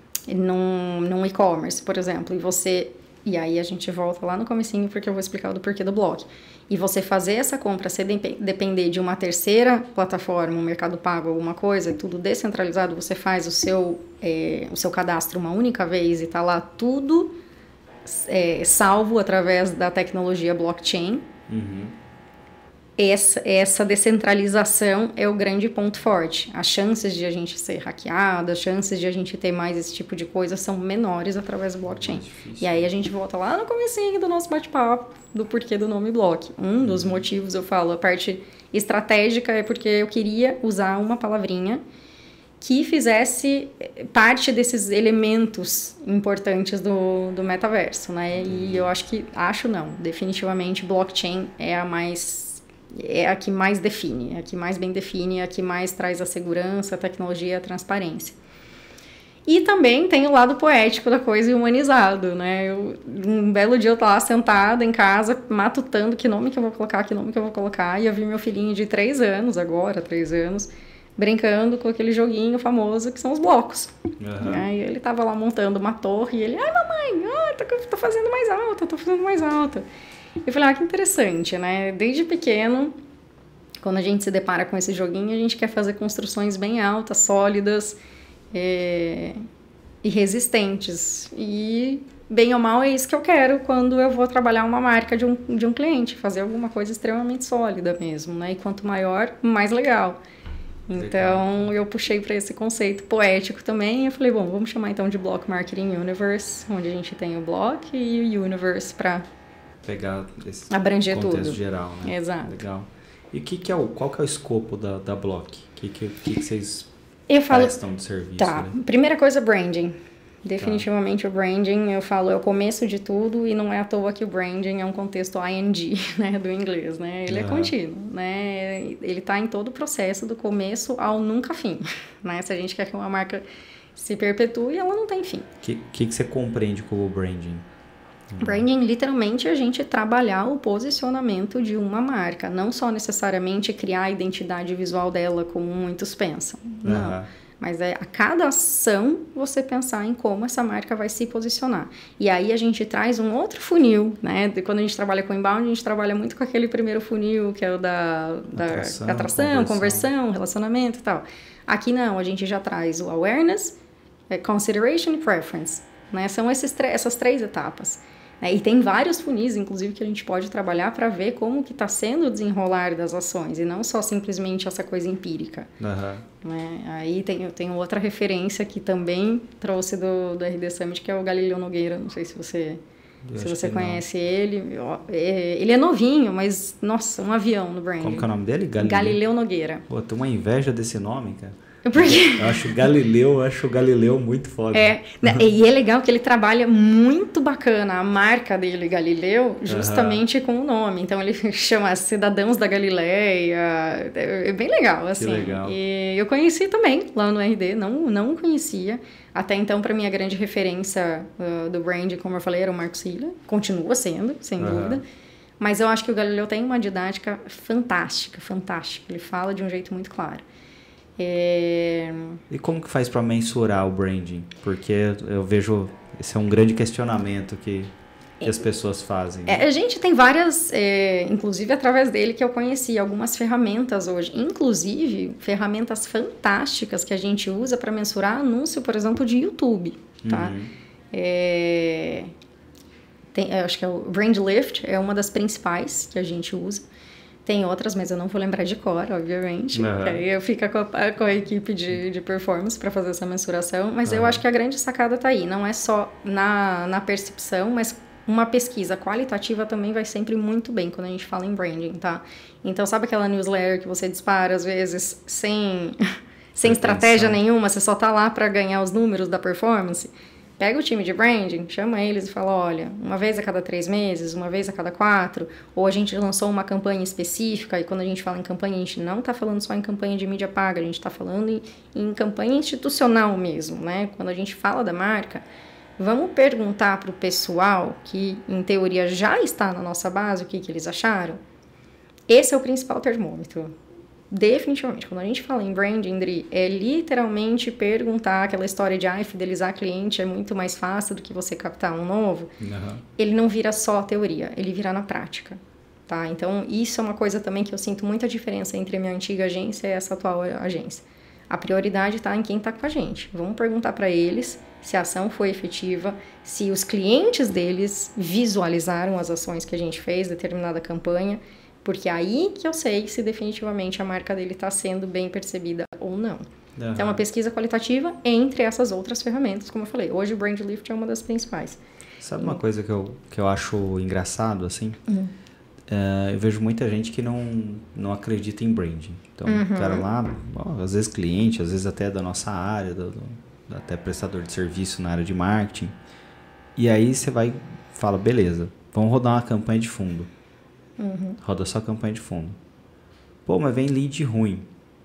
num, num e-commerce, por exemplo, e você... E aí a gente volta lá no comecinho, porque eu vou explicar do porquê do bloco. E você fazer essa compra, se depender de uma terceira plataforma, um Mercado Pago, alguma coisa, tudo descentralizado, você faz o seu, é, o seu cadastro uma única vez e tá lá tudo é, salvo através da tecnologia blockchain. Uhum. Essa, essa descentralização é o grande ponto forte. As chances de a gente ser hackeado, as chances de a gente ter mais esse tipo de coisa são menores através do blockchain. E aí a gente volta lá no comecinho do nosso bate-papo do porquê do nome block. Um dos motivos, eu falo, a parte estratégica é porque eu queria usar uma palavrinha que fizesse parte desses elementos importantes do, do metaverso, né? E eu acho que, acho não, definitivamente blockchain é a mais... é a que mais define, é a que mais bem define, é a que mais traz a segurança, a tecnologia e a transparência. E também tem o lado poético da coisa e humanizado, né? Eu, um belo dia eu tava lá sentada em casa, matutando que nome que eu vou colocar, que nome que eu vou colocar, e eu vi meu filhinho de três anos, agora, três anos, brincando com aquele joguinho famoso que são os blocos. Uhum. Aí ele tava lá montando uma torre e ele, ai mamãe, ah, tô, tô fazendo mais alta, tô fazendo mais alta. Eu falei, ah, que interessante, né? Desde pequeno, quando a gente se depara com esse joguinho, a gente quer fazer construções bem altas, sólidas é, e resistentes. E, bem ou mal, é isso que eu quero quando eu vou trabalhar uma marca de um, de um cliente, fazer alguma coisa extremamente sólida mesmo, né? E quanto maior, mais legal. Então, eu puxei para esse conceito poético também. Eu falei, bom, vamos chamar então de Block Marketing Universe, onde a gente tem o Block e o Universe para... pegar esse abranger contexto tudo. geral, né? Exato. Legal. E que que é o, qual que é o escopo da, da Block? O que, que, que, que vocês eu falo, prestam de serviço? Tá. Né? Primeira coisa, branding. Definitivamente tá. O branding, eu falo, é o começo de tudo e não é à toa que o branding é um contexto I N G, né, do inglês, né? Ele uhum. é contínuo, né? Ele tá em todo o processo, do começo ao nunca fim, né? Se a gente quer que uma marca se perpetue, ela não tem fim. O que, que, que você compreende como branding? Branding, literalmente, é a gente trabalhar o posicionamento de uma marca. Não só necessariamente criar a identidade visual dela, como muitos pensam. Não. Uhum. Mas é a cada ação você pensar em como essa marca vai se posicionar. E aí a gente traz um outro funil, né? De quando a gente trabalha com inbound, a gente trabalha muito com aquele primeiro funil, que é o da, da atração, atração conversão. conversão, relacionamento e tal. Aqui não, a gente já traz o awareness, é consideration e preference, né? São esses, essas três etapas. Né? E tem vários funis, inclusive, que a gente pode trabalhar para ver como que está sendo o desenrolar das ações, e não só simplesmente essa coisa empírica. Uhum. Né? Aí tem, eu tenho outra referência que também trouxe do, do R D Summit, que é o Galileu Nogueira, não sei se você... Eu Se você conhece não. ele, ele é novinho, mas, nossa, um avião no branding. Como que é o nome dele? Galileu, Galileu Nogueira. Pô, tem uma inveja desse nome, cara. Por quê? Eu acho Galileu, eu acho o Galileu muito foda. É, e é legal que ele trabalha muito bacana a marca dele, Galileu, justamente uhum. com o nome. Então ele chama Cidadãos da Galileia, é bem legal, assim. Que legal. E eu conheci também lá no R D, não, não conhecia. Até então, para mim, a grande referência uh, do brand, como eu falei, era o Marco Silla. Continua sendo, sem uhum. dúvida. Mas eu acho que o Galileu tem uma didática fantástica, fantástica. Ele fala de um jeito muito claro. É... E como que faz para mensurar o branding? Porque eu vejo, esse é um grande questionamento que, que as pessoas fazem. É, a gente tem várias, é, inclusive através dele que eu conheci, algumas ferramentas hoje. Inclusive, ferramentas fantásticas que a gente usa para mensurar anúncio, por exemplo, de YouTube. Tá? Uhum. É, tem, eu acho que é o Brand Lift, é uma das principais que a gente usa. Tem outras, mas eu não vou lembrar de cor, obviamente. Uhum. Aí eu fico com a, com a equipe de, de performance para fazer essa mensuração. Mas uhum. eu acho que a grande sacada está aí. Não é só na, na percepção, mas uma pesquisa qualitativa também vai sempre muito bem quando a gente fala em branding, tá? Então, sabe aquela newsletter que você dispara, às vezes, sem, sem estratégia nenhuma? Você só tá lá para ganhar os números da performance? Pega o time de branding, chama eles e fala, olha, uma vez a cada três meses, uma vez a cada quatro, ou a gente lançou uma campanha específica, e quando a gente fala em campanha, a gente não está falando só em campanha de mídia paga, a gente está falando em, em campanha institucional mesmo, né? Quando a gente fala da marca, vamos perguntar para o pessoal que, em teoria, já está na nossa base, o que, que eles acharam? Esse é o principal termômetro. Definitivamente, quando a gente fala em branding, Dri, é literalmente perguntar aquela história de ah, fidelizar cliente é muito mais fácil do que você captar um novo. Uhum. Ele não vira só teoria, ele vira na prática, tá? Então, isso é uma coisa também que eu sinto muita diferença entre a minha antiga agência e essa atual agência. A prioridade está em quem está com a gente. Vamos perguntar para eles se a ação foi efetiva, se os clientes deles visualizaram as ações que a gente fez, determinada campanha, porque é aí que eu sei se definitivamente a marca dele está sendo bem percebida ou não. Uhum. Então, uma pesquisa qualitativa entre essas outras ferramentas, como eu falei. Hoje o Brand Lift é uma das principais. Sabe uma coisa que eu, que eu acho engraçado, assim? Uhum. Uh, eu vejo muita gente que não, não acredita em branding. Então, uhum. o cara lá, ó, às vezes cliente, às vezes até da nossa área, do, do, até prestador de serviço na área de marketing. E aí você vai e fala, beleza, vamos rodar uma campanha de fundo. Uhum. Roda só campanha de fundo. Pô, mas vem lead ruim.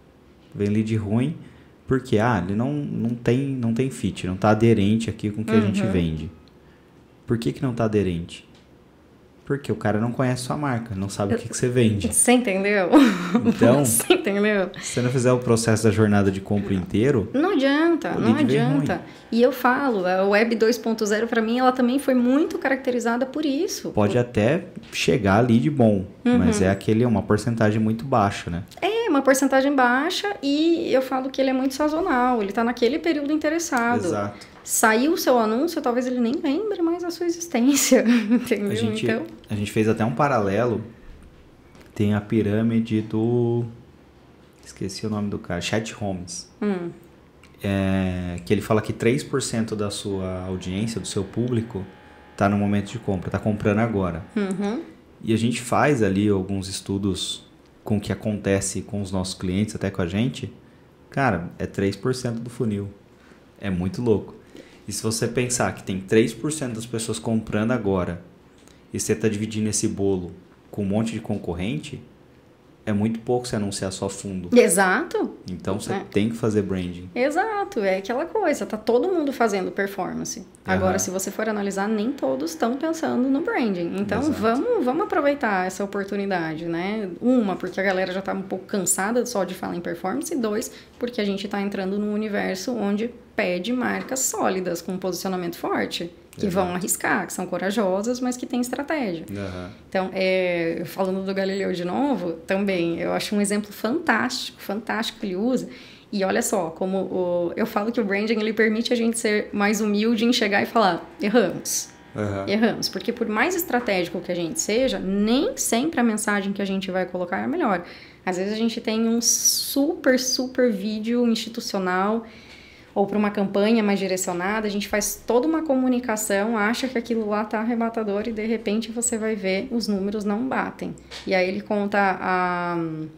Vem lead ruim porque ah, ele não, não, tem, não tem fit, não está aderente aqui com o que uhum. a gente vende. Por que, que não está aderente? Porque o cara não conhece sua marca, não sabe Eu, o que, que você vende. Você entendeu? Então, você entendeu? Se você não fizer o processo da jornada de compra inteiro... Não adianta, não adianta. E eu falo, a Web dois ponto zero, para mim, ela também foi muito caracterizada por isso. Pode até chegar ali de bom, uhum. mas é aquele, uma porcentagem muito baixa, né? É, uma porcentagem baixa e eu falo que ele é muito sazonal, ele está naquele período interessado. Exato. Saiu o seu anúncio, talvez ele nem lembre mais da sua existência, entendeu? A gente, então... a gente fez até um paralelo, tem a pirâmide do... Esqueci o nome do cara, Chat Holmes. Hum. É, que ele fala que três por cento da sua audiência, do seu público, está no momento de compra, está comprando agora. Uhum. E a gente faz ali alguns estudos com o que acontece com os nossos clientes, até com a gente. Cara, é três por cento do funil. É muito louco. E se você pensar que tem três por cento das pessoas comprando agora e você está dividindo esse bolo com um monte de concorrente, é muito pouco você anunciar só fundo. Exato. Então você é. tem que fazer branding. Exato, é aquela coisa, tá todo mundo fazendo performance. Uhum. Agora, se você for analisar, nem todos estão pensando no branding. Então, vamos, vamos aproveitar essa oportunidade, né? Uma, porque a galera já tá um pouco cansada só de falar em performance. E dois, porque a gente tá entrando num universo onde pede marcas sólidas, com um posicionamento forte. Que Exato. Vão arriscar, que são corajosas, mas que têm estratégia. Uhum. Então, é, falando do Galileu de novo, também, eu acho um exemplo fantástico, fantástico que ele usa. E olha só, como o, eu falo que o branding ele permite a gente ser mais humilde em chegar e falar, erramos. Uhum. Erramos, porque por mais estratégico que a gente seja, nem sempre a mensagem que a gente vai colocar é a melhor. Às vezes a gente tem um super, super vídeo institucional ou para uma campanha mais direcionada, a gente faz toda uma comunicação, acha que aquilo lá tá arrebatador e de repente você vai ver os números não batem. E aí ele conta a...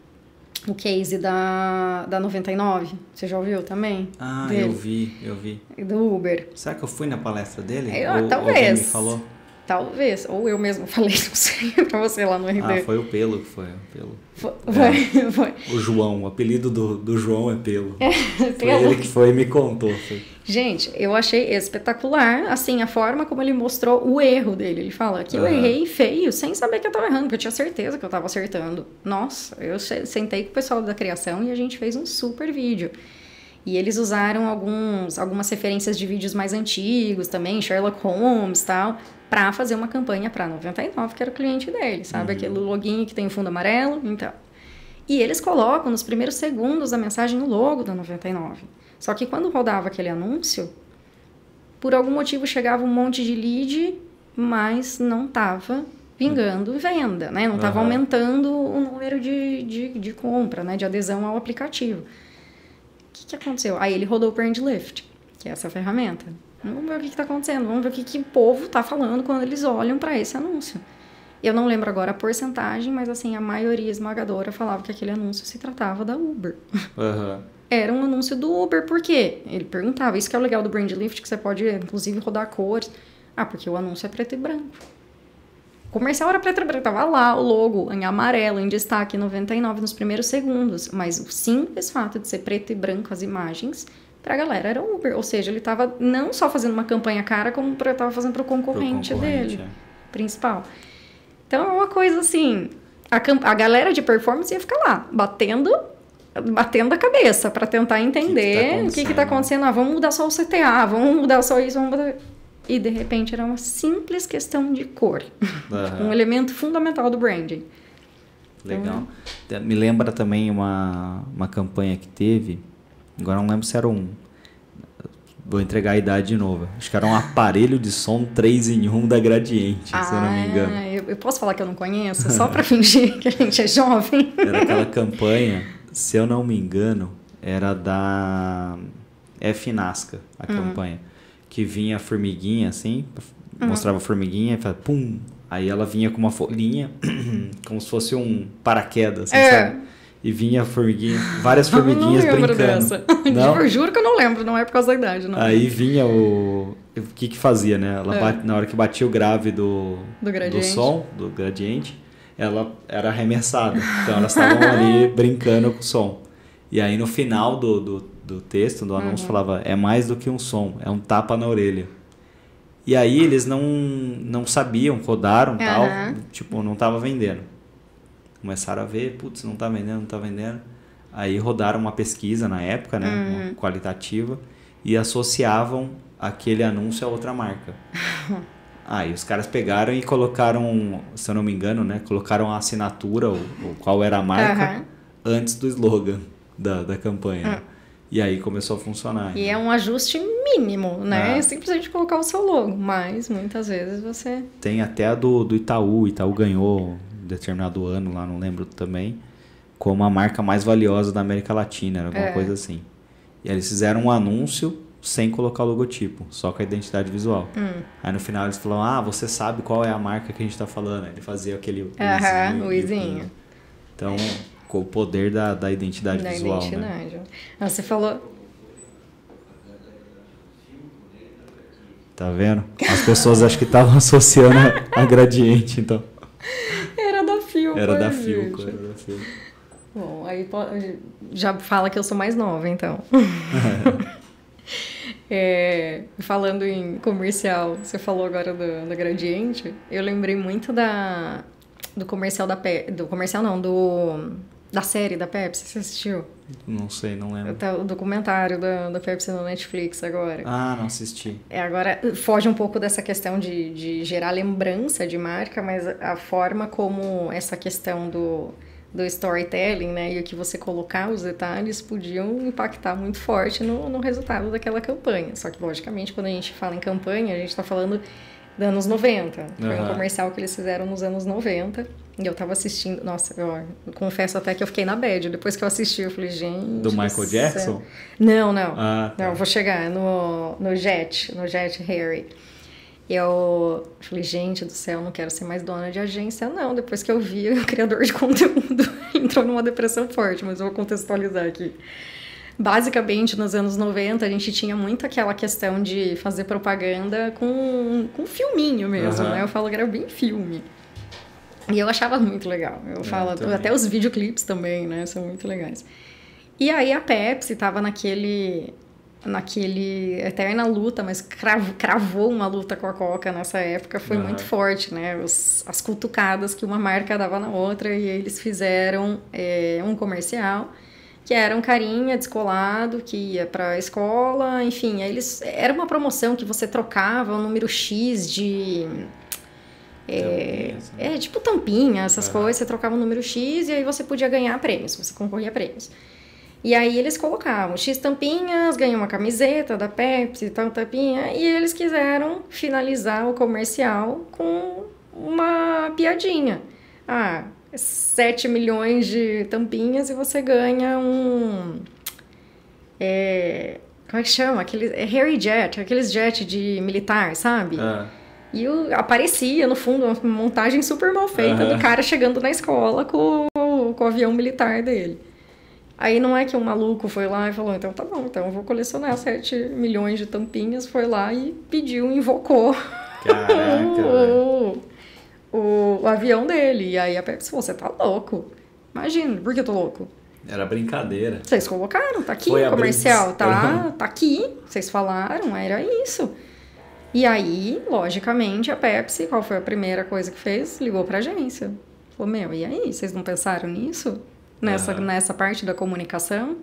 o case da, da noventa e nove, você já ouviu também? Ah, dele? eu vi, eu vi. Do Uber. Será que eu fui na palestra dele? Eu, ou, talvez. Alguém me falou? Talvez. Ou eu mesmo falei, não sei, pra você lá no R D. Ah, foi o Pelo que foi. O Pelo. Foi, é. foi. O João, o apelido do, do João é Pelo. É, foi Pelo. ele que foi e me contou. Foi. Gente, eu achei espetacular, assim, a forma como ele mostrou o erro dele. Ele fala que eu uhum. errei feio, sem saber que eu tava errando, porque eu tinha certeza que eu tava acertando. Nossa, eu sentei com o pessoal da criação e a gente fez um super vídeo. E eles usaram alguns, algumas referências de vídeos mais antigos também, Sherlock Holmes e tal, pra fazer uma campanha pra noventa e nove, que era o cliente dele, sabe? Uhum. Aquele loginho que tem o fundo amarelo, então. E eles colocam nos primeiros segundos da mensagem o logo da noventa e nove. Só que quando rodava aquele anúncio, por algum motivo chegava um monte de lead, mas não tava vingando venda, né? Não tava uhum. aumentando o número de, de, de compra, né? De adesão ao aplicativo. O que, que aconteceu? Aí ele rodou o Brand Lift, que é essa ferramenta. Vamos ver o que está acontecendo, vamos ver o que, que o povo está falando quando eles olham para esse anúncio. Eu não lembro agora a porcentagem, mas assim, a maioria esmagadora falava que aquele anúncio se tratava da Uber. Uhum. Era um anúncio do Uber, por quê? Ele perguntava, isso que é o legal do Brand Lift, que você pode, inclusive, rodar cores. Ah, porque o anúncio é preto e branco. O comercial era preto e branco, tava lá o logo em amarelo, em destaque, noventa e nove nos primeiros segundos. Mas o simples fato de ser preto e branco as imagens, pra galera era Uber. Ou seja, ele tava não só fazendo uma campanha cara, como pra, tava fazendo pro concorrente, pro concorrente dele, é. principal. Então é uma coisa assim, a, a galera de performance ia ficar lá, batendo, batendo a cabeça pra tentar entender o que que tá acontecendo. Ah, vamos mudar só o C T A, vamos mudar só isso, vamos mudar... E, de repente, era uma simples questão de cor. Uhum. Um elemento fundamental do branding. Legal. Então, me lembra também uma, uma campanha que teve, agora não lembro se era um... Vou entregar a idade de novo. Acho que era um aparelho de som três em um da Gradiente, ah, se eu não me engano. Eu, eu posso falar que eu não conheço? Só para fingir que a gente é jovem? Era aquela campanha, se eu não me engano, era da F-Nasca, a uhum. campanha. Que vinha a formiguinha, assim, uhum. mostrava a formiguinha e falava, pum, aí ela vinha com uma folhinha, como se fosse um paraquedas, assim, é. sabe? E vinha a formiguinha, várias formiguinhas não lembro brincando. Dessa. Não? Eu juro que eu não lembro, não é por causa da idade, não. Aí vinha o... O que que fazia, né? Ela é. bate, na hora que batia o grave do, do, do som, do gradiente, ela era arremessada. Então elas estavam ali brincando com o som. E aí no final do... do do texto, do anúncio, uhum. falava, é mais do que um som, é um tapa na orelha. E aí eles não, não sabiam, rodaram e uhum. tal, tipo, não tava vendendo. Começaram a ver, putz, não tá vendendo, não tá vendendo. Aí rodaram uma pesquisa na época, né, uhum. uma qualitativa, e associavam aquele anúncio a outra marca. Aí os caras pegaram e colocaram, se eu não me engano, né, colocaram a assinatura, ou, ou qual era a marca, uhum. antes do slogan da, da campanha. Uhum. E aí começou a funcionar. E né? É um ajuste mínimo, né? É simplesmente colocar o seu logo, mas muitas vezes você... Tem até a do, do Itaú, Itaú ganhou um determinado ano lá, não lembro também, como a marca mais valiosa da América Latina, era alguma é. coisa assim. E aí eles fizeram um anúncio sem colocar o logotipo, só com a identidade visual. Hum. Aí no final eles falaram, ah, você sabe qual é a marca que a gente tá falando. Ele fazia aquele... Aham, o izinho. Então... com o poder da, da identidade da visual, identidade. Né? Ah, você falou... Tá vendo? As pessoas acho que estavam associando a, a Gradiente, então. Era da Philco. Era da Philco, era da Philco. Bom, aí já fala que eu sou mais nova, então. É, falando em comercial, você falou agora do, da Gradiente, eu lembrei muito da, do comercial da Pe- do comercial não, do da série da Pepsi, você assistiu? Não sei, não lembro. O documentário da, da Pepsi no Netflix agora. Ah, não assisti. É, agora foge um pouco dessa questão de, de gerar lembrança de marca, mas a forma como essa questão do do storytelling, né? E o que você colocar, os detalhes, podiam impactar muito forte no, no resultado daquela campanha. Só que, logicamente, quando a gente fala em campanha, a gente está falando dos anos noventa. Foi um comercial que eles fizeram nos anos noventa. E eu tava assistindo... Nossa, eu, eu confesso até que eu fiquei na bad. Depois que eu assisti, eu falei, gente... Do Michael Jackson? Não, não. Ah, tá. Não, eu vou chegar no, no Jet, no Jet Harry. Eu falei, gente do céu, não quero ser mais dona de agência, não. Depois que eu vi, o criador de conteúdo entrou numa depressão forte, mas eu vou contextualizar aqui. Basicamente, nos anos noventa, a gente tinha muito aquela questão de fazer propaganda com, com filminho mesmo, uhum. né? Eu falo que era bem filme. E eu achava muito legal. Eu é, falo, até os videoclipes também, né? São muito legais. E aí a Pepsi tava naquele... naquele eterna luta, mas cravou, cravou uma luta com a Coca nessa época, foi uhum. muito forte, né? Os, as cutucadas que uma marca dava na outra, e eles fizeram é, um comercial que era um carinha descolado que ia pra escola, enfim, aí eles, era uma promoção que você trocava um número X de... É, é tipo tampinha, essas uhum. coisas, você trocava um número X e aí você podia ganhar prêmios, você concorria a prêmios. E aí eles colocavam X tampinhas, ganhou uma camiseta da Pepsi, tal tampinha, e eles quiseram finalizar o comercial com uma piadinha. Ah, sete milhões de tampinhas e você ganha um... É, como é que chama? Aquele, é Harry Jet, aqueles jet de militar, sabe? Ah. E o, aparecia, no fundo, uma montagem super mal feita uh-huh. do cara chegando na escola com, com o avião militar dele. Aí não é que um maluco foi lá e falou, então tá bom, então eu vou colecionar sete milhões de tampinhas, foi lá e pediu, invocou Caraca, o, o, o avião dele. E aí a Pepsi falou, você tá louco? Imagina, por que eu tô louco? Era brincadeira. Vocês colocaram, tá aqui o comercial, brin... tá, tá aqui, vocês falaram, era isso. E aí, logicamente, a Pepsi, qual foi a primeira coisa que fez? Ligou pra agência. Falou, meu, e aí, vocês não pensaram nisso? Nessa, uhum. nessa parte da comunicação?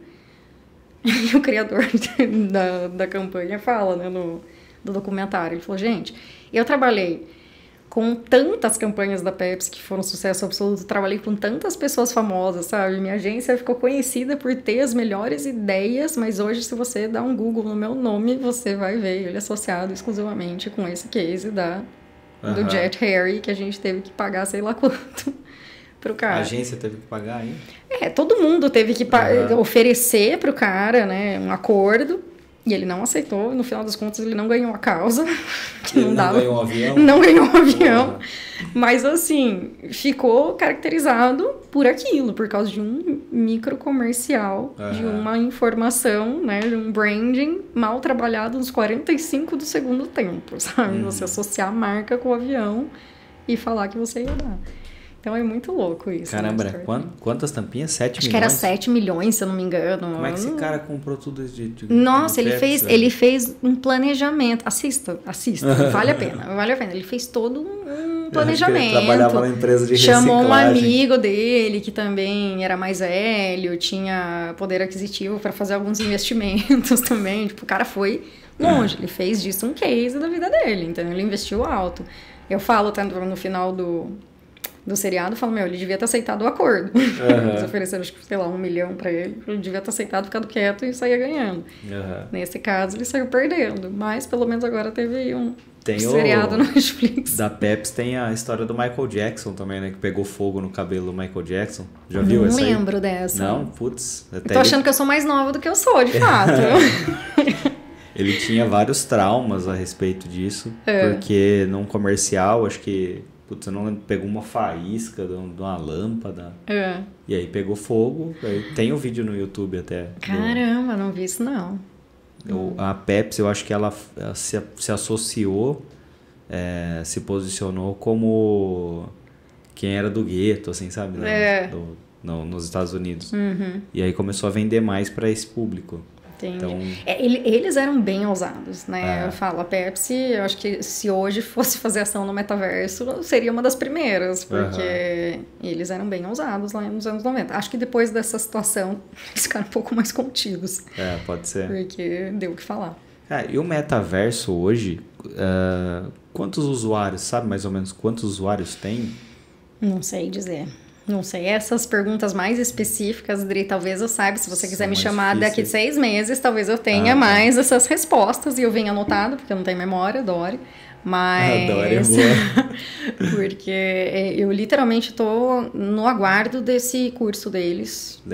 E o criador da, da campanha fala, né, no, do documentário, ele falou, gente, eu trabalhei com tantas campanhas da Pepsi que foram sucesso absoluto, trabalhei com tantas pessoas famosas, sabe? Minha agência ficou conhecida por ter as melhores ideias, mas hoje, se você dá um Google no meu nome, você vai ver ele associado exclusivamente com esse case da, uhum. do Jet Harry, que a gente teve que pagar sei lá quanto pro cara. A agência teve que pagar aí? É, todo mundo teve que uhum. oferecer pro cara, né, um acordo. E ele não aceitou, e no final das contas ele não ganhou a causa. Que ele não, não dava, ganhou o avião? Não ganhou o avião. Porra. Mas assim, ficou caracterizado por aquilo, por causa de um micro comercial, uhum. de uma informação, né, de um branding mal trabalhado nos quarenta e cinco do segundo tempo, sabe? Uhum. Você associar a marca com o avião e falar que você ia dar. Então é muito louco isso. Caramba, né? Quantas tampinhas? sete milhões? Acho que era sete milhões, se eu não me engano. Como é que esse cara comprou tudo de, de Nossa, de ele, Pepsi, fez, velho? ele fez um planejamento. Assista, assista. Vale a pena, vale a pena. Ele fez todo um planejamento. Ele trabalhava na empresa de reciclagem. Chamou um amigo dele, que também era mais velho, tinha poder aquisitivo para fazer alguns investimentos também. Tipo, o cara foi longe. Ele fez disso um case da vida dele. Então, ele investiu alto. Eu falo, tanto no final do... do seriado, falo, meu, ele devia ter aceitado o acordo. Uhum. Eles ofereceram, acho que, sei lá, um milhão pra ele. Ele devia ter aceitado, ficado quieto e saía ganhando. Uhum. Nesse caso, ele saiu perdendo. Mas, pelo menos, agora teve um tem seriado o... no Netflix. Da Pepsi tem a história do Michael Jackson também, né? Que pegou fogo no cabelo do Michael Jackson. Já viu Não essa aí? Não lembro dessa. Não? Putz. Eu tô achando ele... que eu sou mais nova do que eu sou, de fato. Ele tinha vários traumas a respeito disso. É. Porque num comercial, acho que... Putz, eu não lembro, pegou uma faísca de uma lâmpada. É. E aí pegou fogo. Aí tem o um vídeo no YouTube até. Caramba, do... não vi isso não. Eu, a Pepsi, eu acho que ela, ela se, se associou, é, se posicionou como quem era do gueto, assim, sabe? No, é. do, no, nos Estados Unidos. Uhum. E aí começou a vender mais para esse público. Então... É, eles eram bem ousados, né? É. Eu falo, a Pepsi, eu acho que se hoje fosse fazer ação no metaverso, seria uma das primeiras, porque uhum. eles eram bem ousados lá nos anos noventa. Acho que depois dessa situação, eles ficaram um pouco mais contidos. É, pode ser. Porque deu o que falar. É, e o metaverso hoje, uh, quantos usuários, sabe mais ou menos quantos usuários tem? Não sei dizer. Não sei, essas perguntas mais específicas, Dri, talvez eu saiba. Se você quiser São me mais chamar difíceis. daqui de seis meses, talvez eu tenha Ah, tá. mais essas respostas e eu venha anotado, porque eu não tenho memória, adoro. Mas. Adoro, é boa. Porque eu literalmente estou no aguardo desse curso deles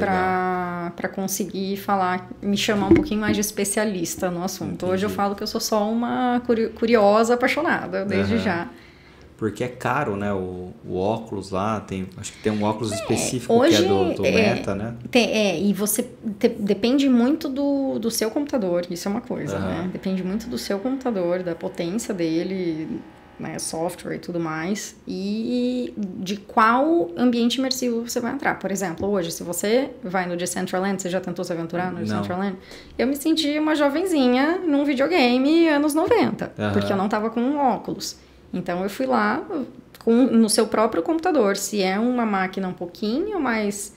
para conseguir falar, me chamar um pouquinho mais de especialista no assunto. Entendi. Hoje eu falo que eu sou só uma curi- curiosa apaixonada, desde Aham. já. Porque é caro, né? O, o óculos lá, tem, acho que tem um óculos específico hoje, que é do, do é, Meta, né? Tem, é, e você te, depende muito do, do seu computador, isso é uma coisa, Aham. né? Depende muito do seu computador, da potência dele, né, software e tudo mais, e de qual ambiente imersivo você vai entrar. Por exemplo, hoje, se você vai no Decentraland, você já tentou se aventurar no Não. Decentraland? Eu me senti uma jovenzinha num videogame anos noventa, Aham. porque eu não tava com um óculos. Então, eu fui lá com, no seu próprio computador. Se é uma máquina um pouquinho mais,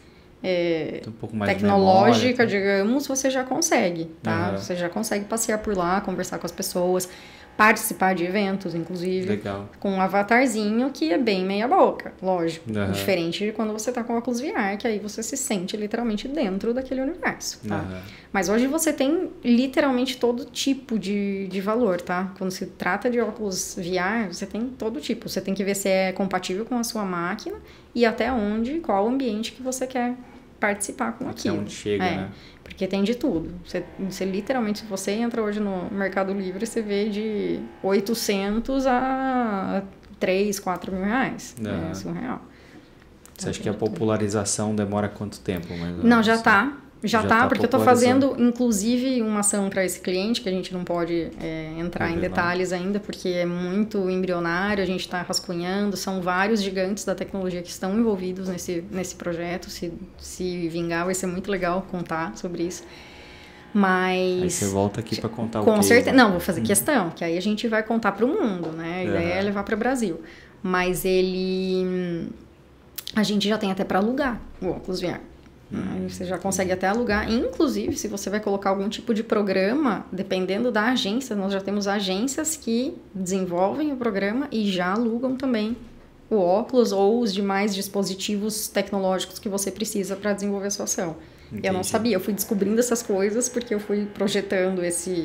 é, Tem um pouco mais de tecnológica, memória, digamos, você já consegue, tá? Aham. Você já consegue passear por lá, conversar com as pessoas, participar de eventos, inclusive, Legal. com um avatarzinho que é bem meia boca, lógico. Aham. Diferente de quando você tá com óculos V R, que aí você se sente literalmente dentro daquele universo, tá? Aham. Mas hoje você tem literalmente todo tipo de, de valor, tá? Quando se trata de óculos V R, você tem todo tipo. Você tem que ver se é compatível com a sua máquina e até onde, qual ambiente que você quer participar com Até aquilo. onde chega, É, né? porque tem de tudo. Você, você literalmente, se você entra hoje no Mercado Livre, você vê de oitocentos a três, quatro mil reais. Aham. É surreal. Você acha que a popularização demora quanto tempo? Mais ou Não, menos? já tá. Já, Já tá, tá porque eu tô popularizando. fazendo, inclusive, uma ação para esse cliente, que a gente não pode é, entrar em Revelar. detalhes ainda, porque é muito embrionário, a gente está rascunhando, são vários gigantes da tecnologia que estão envolvidos nesse, nesse projeto. Se, se vingar, vai ser muito legal contar sobre isso. Mas... Aí você volta aqui para contar o Com case, certeza. né? Não, vou fazer questão, que aí a gente vai contar para o mundo, né? A ideia Aham. é levar para o Brasil. Mas ele... A gente já tem até para alugar o óculos V R. Aí você já consegue até alugar. Inclusive, se você vai colocar algum tipo de programa, dependendo da agência, nós já temos agências que desenvolvem o programa e já alugam também o óculos ou os demais dispositivos tecnológicos que você precisa para desenvolver a sua ação. Entendi. Eu não sabia, eu fui descobrindo essas coisas porque eu fui projetando esse,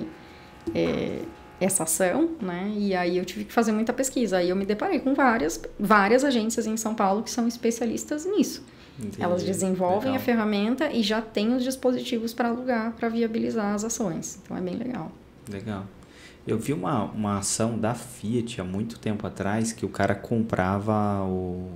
é, essa ação, né? E aí eu tive que fazer muita pesquisa. Aí eu me deparei com várias, várias agências em São Paulo que são especialistas nisso. Entendi. Elas desenvolvem Legal. a ferramenta e já têm os dispositivos para alugar, para viabilizar as ações. Então é bem legal. Legal. Eu vi uma, uma ação da Fiat há muito tempo atrás que o cara comprava o,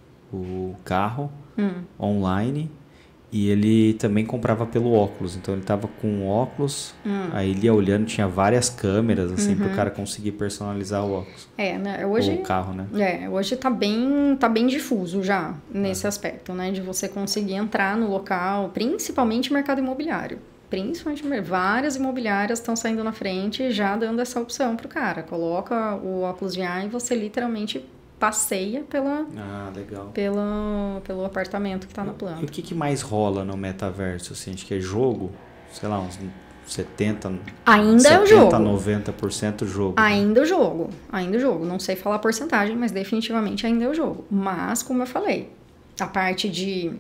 o carro Hum. online e ele também comprava pelo óculos. Então ele tava com o óculos, Hum. aí ele ia olhando, tinha várias câmeras assim Uhum. para o cara conseguir personalizar o óculos. É, né? Ou Hoje, o carro, né? é, hoje tá bem, tá bem difuso já nesse aspecto, né? De você conseguir entrar no local, principalmente mercado imobiliário. Principalmente várias imobiliárias estão saindo na frente já dando essa opção pro cara. Coloca o óculos V R e você literalmente passeia pela, Ah, legal. pela, pelo apartamento que tá na E planta. o que, que mais rola no metaverso? Assim, acho que é jogo, sei lá, uns setenta, Ainda é o setenta, jogo. noventa por cento jogo. Ainda o jogo, ainda o jogo. Não sei falar a porcentagem, mas definitivamente ainda é o jogo. Mas, como eu falei, a parte de,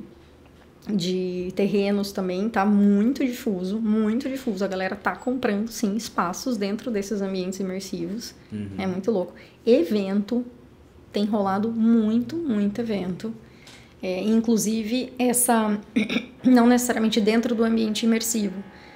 de terrenos também tá muito difuso, muito difuso. A galera tá comprando, sim, espaços dentro desses ambientes imersivos. Uhum. É muito louco. Evento, tem rolado muito, muito evento. É, inclusive, essa, não necessariamente dentro do ambiente imersivo,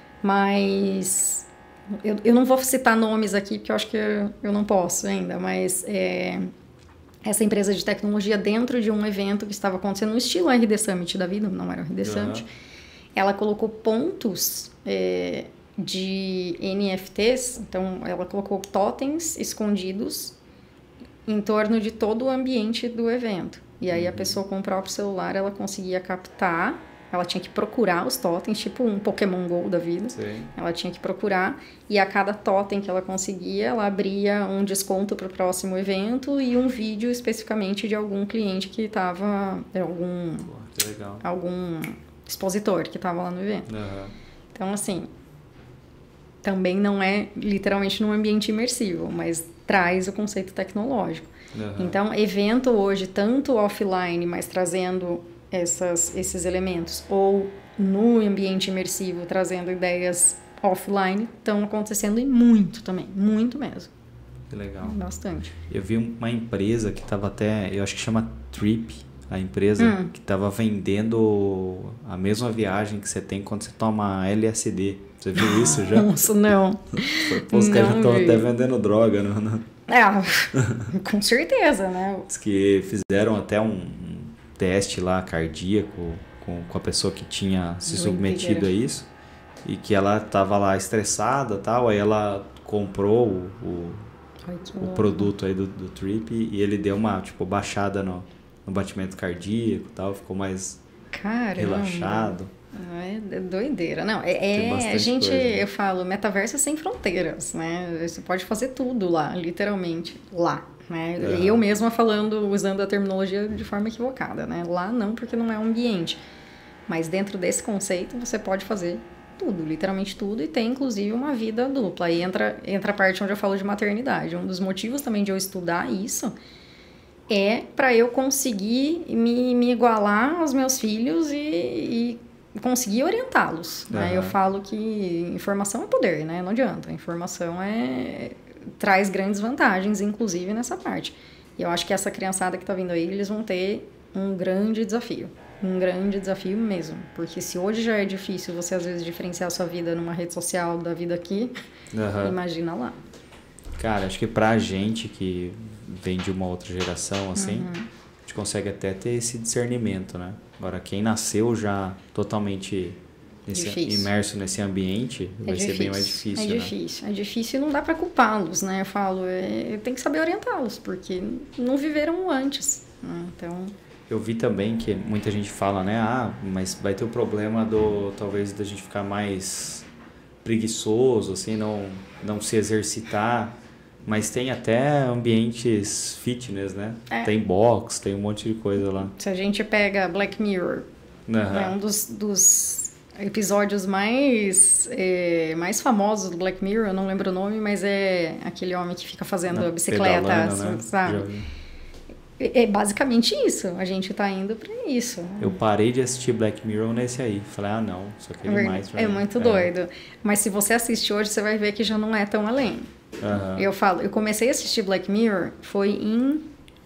mas eu, eu não vou citar nomes aqui, porque eu acho que eu, eu não posso ainda, mas é, essa empresa de tecnologia dentro de um evento que estava acontecendo no estilo R D Summit da vida, não era o R D Uhum. Summit, ela colocou pontos é, de N F Ts, então ela colocou totens escondidos em torno de todo o ambiente do evento. E aí a pessoa com o próprio celular, ela conseguia captar, ela tinha que procurar os totens, tipo um Pokémon Go da vida. Sim. Ela tinha que procurar, e a cada totem que ela conseguia, ela abria um desconto para o próximo evento e um vídeo especificamente de algum cliente que estava, algum, Pô, que legal. algum expositor que estava lá no evento. Uhum. Então, assim, também não é literalmente num ambiente imersivo, mas traz o conceito tecnológico. Uhum. Então, evento hoje, tanto offline, mas trazendo essas, esses elementos, ou no ambiente imersivo, trazendo ideias offline, estão acontecendo e muito também, muito mesmo. Que legal. Bastante. Eu vi uma empresa que estava até, eu acho que chama Trip, a empresa, hum. que estava vendendo a mesma viagem que você tem quando você toma L S D. Você viu isso já? Nossa, não. Pô, os caras já estão até vendendo droga, não, não? É, com certeza, né? Diz que fizeram até um teste lá cardíaco com, com a pessoa que tinha se submetido a isso e que ela estava lá estressada e tal, aí ela comprou o, o, Ai, o produto aí do, do Trip e ele deu uma, tipo, baixada no, no batimento cardíaco e tal, ficou mais Caramba. relaxado. É doideira. Não, é, é a gente, coisa, né? Eu falo, metaverso é sem fronteiras, né? Você pode fazer tudo lá, literalmente, lá, né? Uhum. Eu mesma falando, usando a terminologia de forma equivocada, né? Lá não, porque não é um ambiente. Mas dentro desse conceito, você pode fazer tudo, literalmente tudo, e tem, inclusive, uma vida dupla. Aí entra, entra a parte onde eu falo de maternidade. Um dos motivos também de eu estudar isso é para eu conseguir me, me igualar aos meus filhos e... e conseguir orientá-los. Uhum. Né? Eu falo que informação é poder, né? Não adianta. A informação é... traz grandes vantagens, inclusive, nessa parte. E eu acho que essa criançada que está vindo aí, eles vão ter um grande desafio. Um grande desafio mesmo. Porque se hoje já é difícil você, às vezes, diferenciar a sua vida numa rede social da vida aqui, uhum. imagina lá. Cara, acho que pra gente que vem de uma outra geração, assim, uhum. a gente consegue até ter esse discernimento, né? Agora, quem nasceu já totalmente nesse, imerso nesse ambiente, é vai difícil. ser bem mais difícil, É né? difícil, é difícil e não dá para culpá-los, né? Eu falo, é, tem que saber orientá-los, porque não viveram antes, né? Então... Eu vi também que muita gente fala, né? Ah, mas vai ter o problema do, talvez, da gente ficar mais preguiçoso, assim, não, não se exercitar. Mas tem até ambientes fitness, né? É. Tem box, tem um monte de coisa lá. Se a gente pega Black Mirror, uhum. é um dos, dos episódios mais, é, mais famosos do Black Mirror, eu não lembro o nome, mas é aquele homem que fica fazendo Na a bicicleta, pedalando, né? Sabe? É basicamente isso, a gente tá indo pra isso. Eu parei de assistir Black Mirror nesse aí. Falei, ah não, isso aqui é demais pra É mim. muito é. doido. Mas se você assistir hoje, você vai ver que já não é tão além. Uhum. Eu falo, eu comecei a assistir Black Mirror, foi em...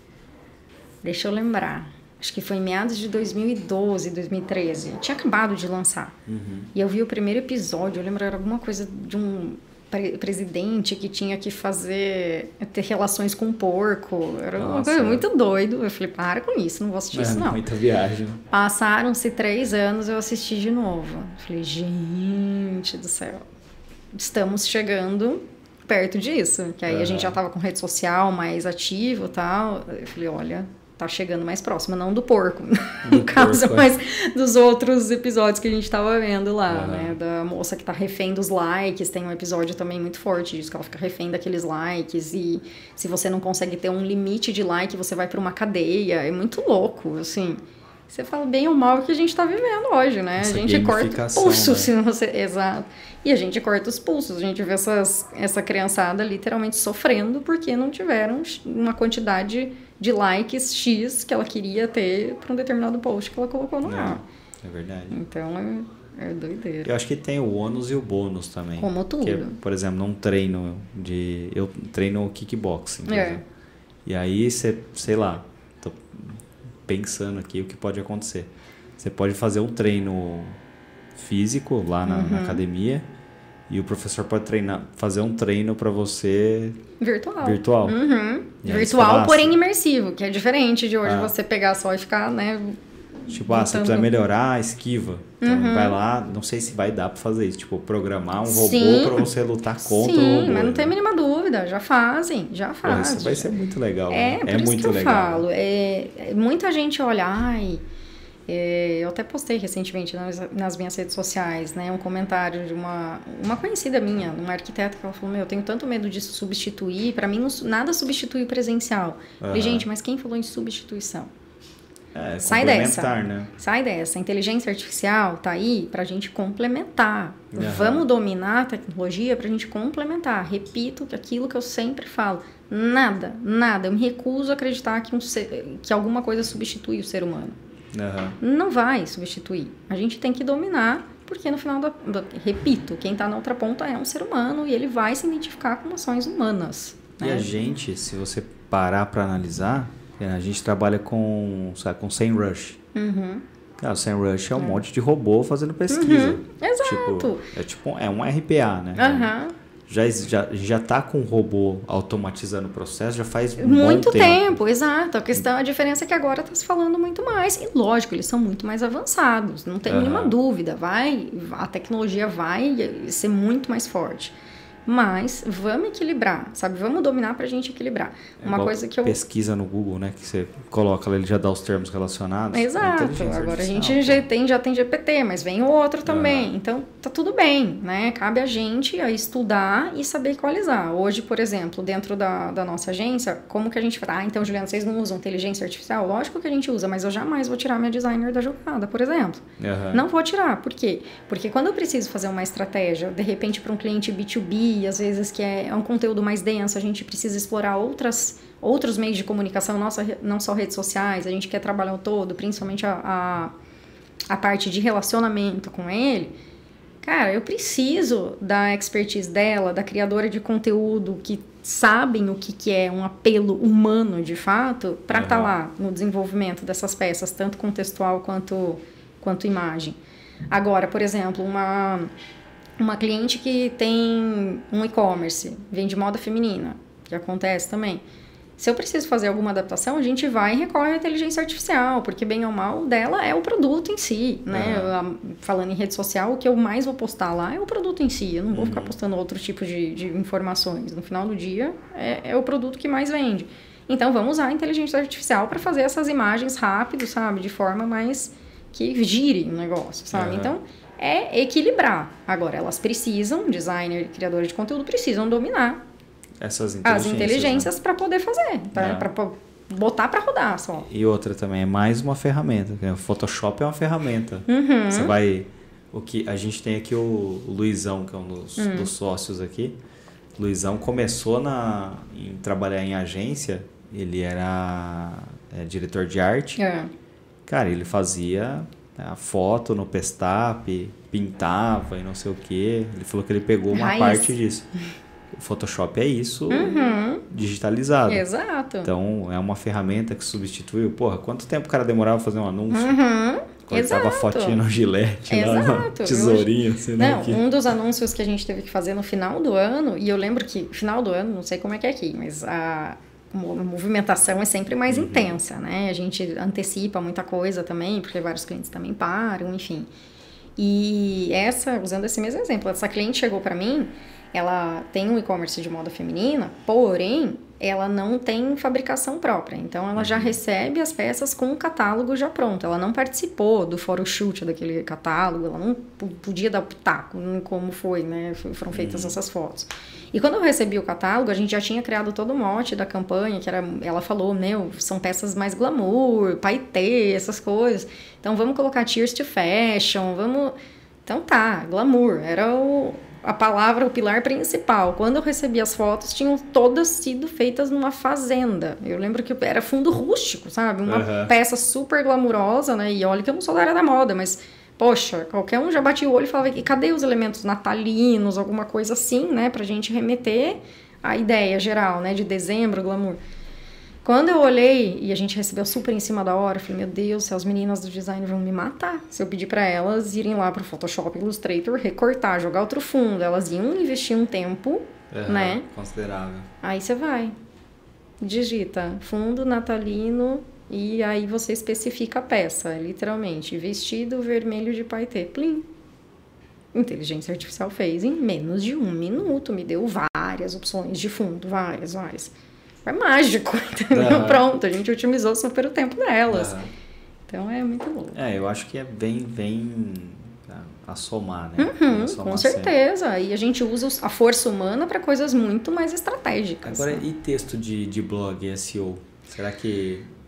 Deixa eu lembrar. Acho que foi em meados de dois mil e doze, dois mil e treze. Tinha acabado de lançar. Uhum. E eu vi o primeiro episódio, eu lembro, era alguma coisa de um... presidente que tinha que fazer, ter relações com um porco, era Nossa, uma coisa muito doido. Eu falei, para com isso, não vou assistir é, isso não. Muita viagem. Passaram-se três anos, eu assisti de novo. Eu falei, gente do céu, estamos chegando perto disso, que aí uhum. a gente já tava com rede social mais ativo e tal. Eu falei, olha, tá chegando mais próximo, não do porco, do no caso, porco, mas é. dos outros episódios que a gente tava vendo lá, uhum. né, da moça que tá refém dos likes, tem um episódio também muito forte disso, que ela fica refém daqueles likes, e se você não consegue ter um limite de like, você vai pra uma cadeia, é muito louco, assim, você fala bem ou mal o que a gente tá vivendo hoje, né, Essa a gente corta o pulso, né? se você, exato, e a gente corta os pulsos, a gente vê essas, essa criançada literalmente sofrendo porque não tiveram uma quantidade de likes X que ela queria ter para um determinado post que ela colocou no ar. É, é verdade. Então, é, é doideira. Eu acho que tem o ônus e o bônus também. Como tudo. Que é, por exemplo, num treino de... Eu treino kickboxing, é. E aí, você, sei lá, tô pensando aqui o que pode acontecer. Você pode fazer um treino físico lá na, uhum. na academia e o professor pode treinar, fazer um treino para você... Virtual. Virtual. Uhum. Virtual, porém imersivo, que é diferente de hoje ah. você pegar só e ficar, né... Tipo, ah, você precisa melhorar, esquiva. Então, uhum. vai lá, não sei se vai dar pra fazer isso. Tipo, programar um Sim. robô pra você lutar contra Sim, o robô. Sim, mas não tem a mínima dúvida. Já fazem, já fazem. Isso vai ser muito legal. É, né? por é isso muito que eu legal. falo. É, muita gente olha, ai... É, eu até postei recentemente nas, nas minhas redes sociais, né, um comentário de uma, uma conhecida minha, uma arquiteta, que ela falou, meu, eu tenho tanto medo disso substituir, pra mim não, nada substitui o presencial. Uhum. Falei, gente, mas quem falou em substituição? É, Sai dessa. Né? Sai dessa. A inteligência artificial tá aí pra gente complementar. Uhum. Vamos dominar a tecnologia pra gente complementar. Repito aquilo que eu sempre falo. Nada, nada. Eu me recuso a acreditar que, um ser, que alguma coisa substitui o ser humano. Uhum. Não vai substituir. A gente tem que dominar, porque no final da... da repito, quem tá na outra ponta é um ser humano e ele vai se identificar com ações humanas. E né? a gente, se você parar pra analisar, a gente trabalha com, sabe, com SEMrush. Uhum. Cara, o SEMrush é um é. monte de robô fazendo pesquisa. Uhum. Exato. Tipo, é tipo, é um R P A, né? Uhum. Já, já, já tá com o robô automatizando o processo, já faz um muito bom tempo. tempo, exato. A questão, a diferença é que agora está se falando muito mais. E lógico, eles são muito mais avançados, não tem uhum. nenhuma dúvida. Vai, a tecnologia vai ser muito mais forte. Mas vamos equilibrar, sabe? Vamos dominar pra gente equilibrar. É uma coisa que eu... pesquisa no Google, né? Que você coloca, ele já dá os termos relacionados. Exato. Agora a gente já tem, já tem G P T, mas vem outro também. Uhum. Então, tá tudo bem, né? Cabe a gente a estudar e saber equalizar. Hoje, por exemplo, dentro da, da nossa agência, como que a gente fala? Ah, então, Juliana, vocês não usam inteligência artificial? Lógico que a gente usa, mas eu jamais vou tirar minha designer da jogada, por exemplo. Uhum. Não vou tirar. Por quê? Porque quando eu preciso fazer uma estratégia, de repente, para um cliente B dois B, às vezes que é um conteúdo mais denso, a gente precisa explorar outras, outros meios de comunicação, nossa, não só redes sociais, a gente quer trabalhar o todo, principalmente a, a, a parte de relacionamento com ele. Cara, eu preciso da expertise dela, da criadora de conteúdo que sabem o que, que é um apelo humano de fato, para estar uhum. tá lá no desenvolvimento dessas peças, tanto contextual quanto, quanto imagem. Agora, por exemplo, uma... Uma cliente que tem um e-commerce, vende moda feminina, que acontece também. Se eu preciso fazer alguma adaptação, a gente vai e recorre à inteligência artificial, porque bem ou mal dela é o produto em si, né? Uhum. Falando em rede social, o que eu mais vou postar lá é o produto em si. Eu não vou uhum. ficar postando outro tipo de, de informações. No final do dia, é, é o produto que mais vende. Então, vamos usar a inteligência artificial para fazer essas imagens rápido, sabe? De forma mais que gire o negócio, sabe? Uhum. Então... é equilibrar. Agora, elas precisam, designer e criador de conteúdo, precisam dominar essas inteligências, as inteligências né? para poder fazer, para é. botar para rodar só. E outra também, é mais uma ferramenta. O Photoshop é uma ferramenta. Uhum. Você vai... O que, a gente tem aqui o, o Luizão, que é um dos, uhum. dos sócios aqui. O Luizão começou na, em trabalhar em agência, ele era é, diretor de arte. É. Cara, ele fazia... a foto no Pestap, pintava e não sei o que. Ele falou que ele pegou uma Raiz. parte disso. O Photoshop é isso uhum. digitalizado. Exato. Então, é uma ferramenta que substituiu. Porra, quanto tempo o cara demorava pra fazer um anúncio? Uhum. Cortava fotinha no gilete, lá, tesourinho. Assim, não, que... um dos anúncios que a gente teve que fazer no final do ano, e eu lembro que, final do ano, não sei como é que é aqui, mas a... a movimentação é sempre mais uhum. intensa, né? A gente antecipa muita coisa também, porque vários clientes também param, enfim. E essa, usando esse mesmo exemplo, essa cliente chegou para mim, ela tem um e-commerce de moda feminina, porém, ela não tem fabricação própria. Então, ela já recebe as peças com o catálogo já pronto. Ela não participou do photoshoot daquele catálogo, ela não podia dar pitaco em como foi, né? Foram feitas uhum. essas fotos. E quando eu recebi o catálogo, a gente já tinha criado todo o mote da campanha, que era, ela falou, meu, são peças mais glamour, paetê, essas coisas. Então, vamos colocar tears to fashion, vamos... Então, tá, glamour, era o... a palavra, o pilar principal. Quando eu recebi as fotos, tinham todas sido feitas numa fazenda. Eu lembro que era fundo rústico, sabe? Uma uhum. peça super glamurosa, né? E olha que eu não sou da área da moda, mas, poxa, qualquer um já batia o olho e falava, e cadê os elementos natalinos, alguma coisa assim, né? Pra gente remeter à ideia geral, né? De dezembro, glamour. Quando eu olhei, e a gente recebeu super em cima da hora, eu falei, meu Deus, se as meninas do design vão me matar. Se eu pedir para elas irem lá pro Photoshop, Illustrator, recortar, jogar outro fundo, elas iam investir um tempo, uhum, né? Considerável. Aí você vai, digita fundo natalino e aí você especifica a peça, literalmente. Vestido vermelho de paetê, plim. Inteligência artificial fez em menos de um minuto, me deu várias opções de fundo, várias, várias. É mágico, entendeu? Uhum. Pronto, a gente otimizou super o tempo delas. Uhum. Então é muito louco. É, eu acho que é bem, bem a somar, né? Uhum, a somar com certeza. Sempre. E a gente usa a força humana para coisas muito mais estratégicas. Agora, né? E texto de, de blog, S E O? Será que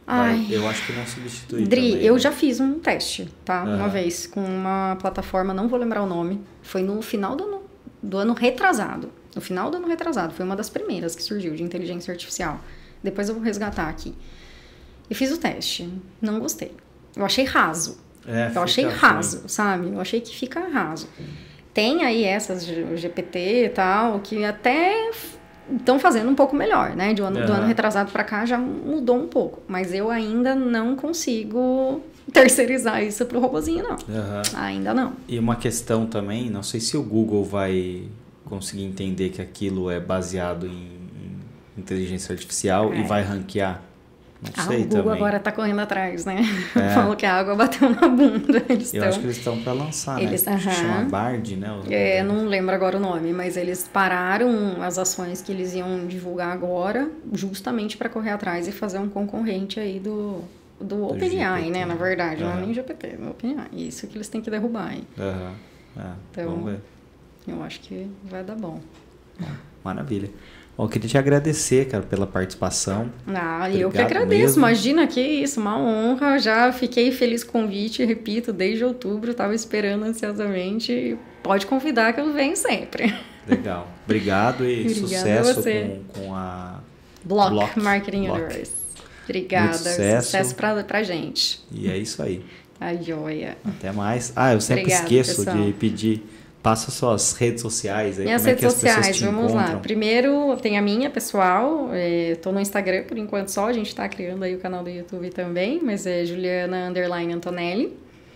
Vai, eu acho que não substitui. Dri, também, eu né? já fiz um teste, tá? Uhum. Uma vez, com uma plataforma, não vou lembrar o nome. Foi no final do ano, do ano retrasado. No final do ano retrasado. Foi uma das primeiras que surgiu de inteligência artificial. Depois eu vou resgatar aqui. E fiz o teste. Não gostei. Eu achei raso. É, eu achei fica raso, ruim. sabe? Eu achei que fica raso. Tem aí essas, o G P T e tal, que até estão fazendo um pouco melhor, né? Do ano, Uhum. do ano retrasado para cá já mudou um pouco. Mas eu ainda não consigo terceirizar isso pro robozinho, não. Uhum. Ainda não. E uma questão também, não sei se o Google vai conseguir entender que aquilo é baseado em, em inteligência artificial É. e vai ranquear. Não Ah, sei o Google também. agora tá correndo atrás, né? É. Falou que a água bateu na bunda. Eles Eu tão... acho que eles estão para lançar, Eles- né? Acho que aham. chama Bard, né? O- É, não lembro agora o nome, mas eles pararam as ações que eles iam divulgar agora, justamente para correr atrás e fazer um concorrente aí do, do OpenAI, G P T, né? Na verdade, não é Aham. nem G P T, é o OpenAI. Isso que eles têm que derrubar aí. Aham. É, Então- vamos ver. Eu acho que vai dar bom. Maravilha. Bom, eu queria te agradecer, cara, pela participação. Ah, e eu que Obrigado agradeço. mesmo. Imagina que isso, uma honra. Já fiquei feliz com o convite, repito, desde outubro, estava esperando ansiosamente. Pode convidar que eu venho sempre. Legal. Obrigado e Obrigada a sucesso você. com, com a... Block, Block, Marketing Block. Universe. Obrigada. Muito sucesso. Sucesso pra, pra gente. E é isso aí. A joia. Até mais. Ah, eu sempre Obrigada, esqueço pessoal. de pedir. Passa suas redes sociais aí. Minhas como é redes que as pessoas sociais, te vamos lá. encontram? Primeiro, tem a minha pessoal. Estou no Instagram por enquanto só. A gente está criando aí o canal do YouTube também. Mas é Juliana Underline Antonelli.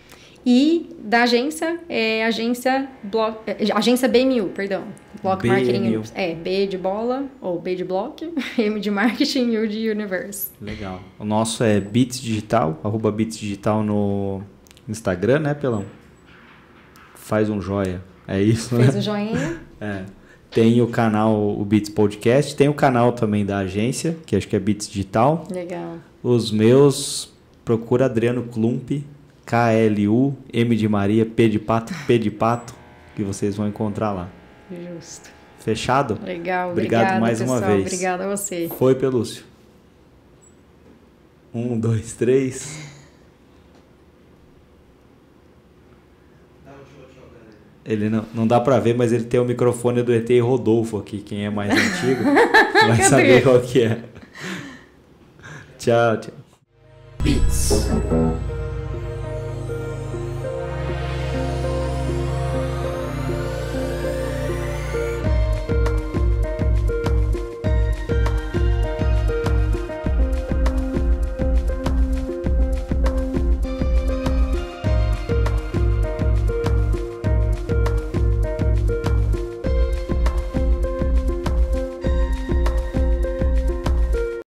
E da agência, é agência, Block, é, agência B M U, perdão. Block B M U. Marketing. É, B de bola, ou B de block, M de marketing, U de universe. Legal. O nosso é Bits Digital, arroba Bits Digital no Instagram, né, Pelão? Faz um joia. É isso, Fez né? o joinha? É. Tem o canal, o Bits Podcast. Tem o canal também da agência, que acho que é Bits Digital. Legal. Os meus, procura Adriano Klump, K L U, M de Maria, P de Pato, P de Pato, que vocês vão encontrar lá. Justo. Fechado? Legal, Obrigado obrigada, mais uma pessoal. vez. Obrigada a você. Foi, Pelúcio. Um, dois, três. Ele não, não dá pra ver, mas ele tem o microfone do E T Rodolfo aqui. Quem é mais antigo vai saber qual que é. Tchau, tchau. Beats.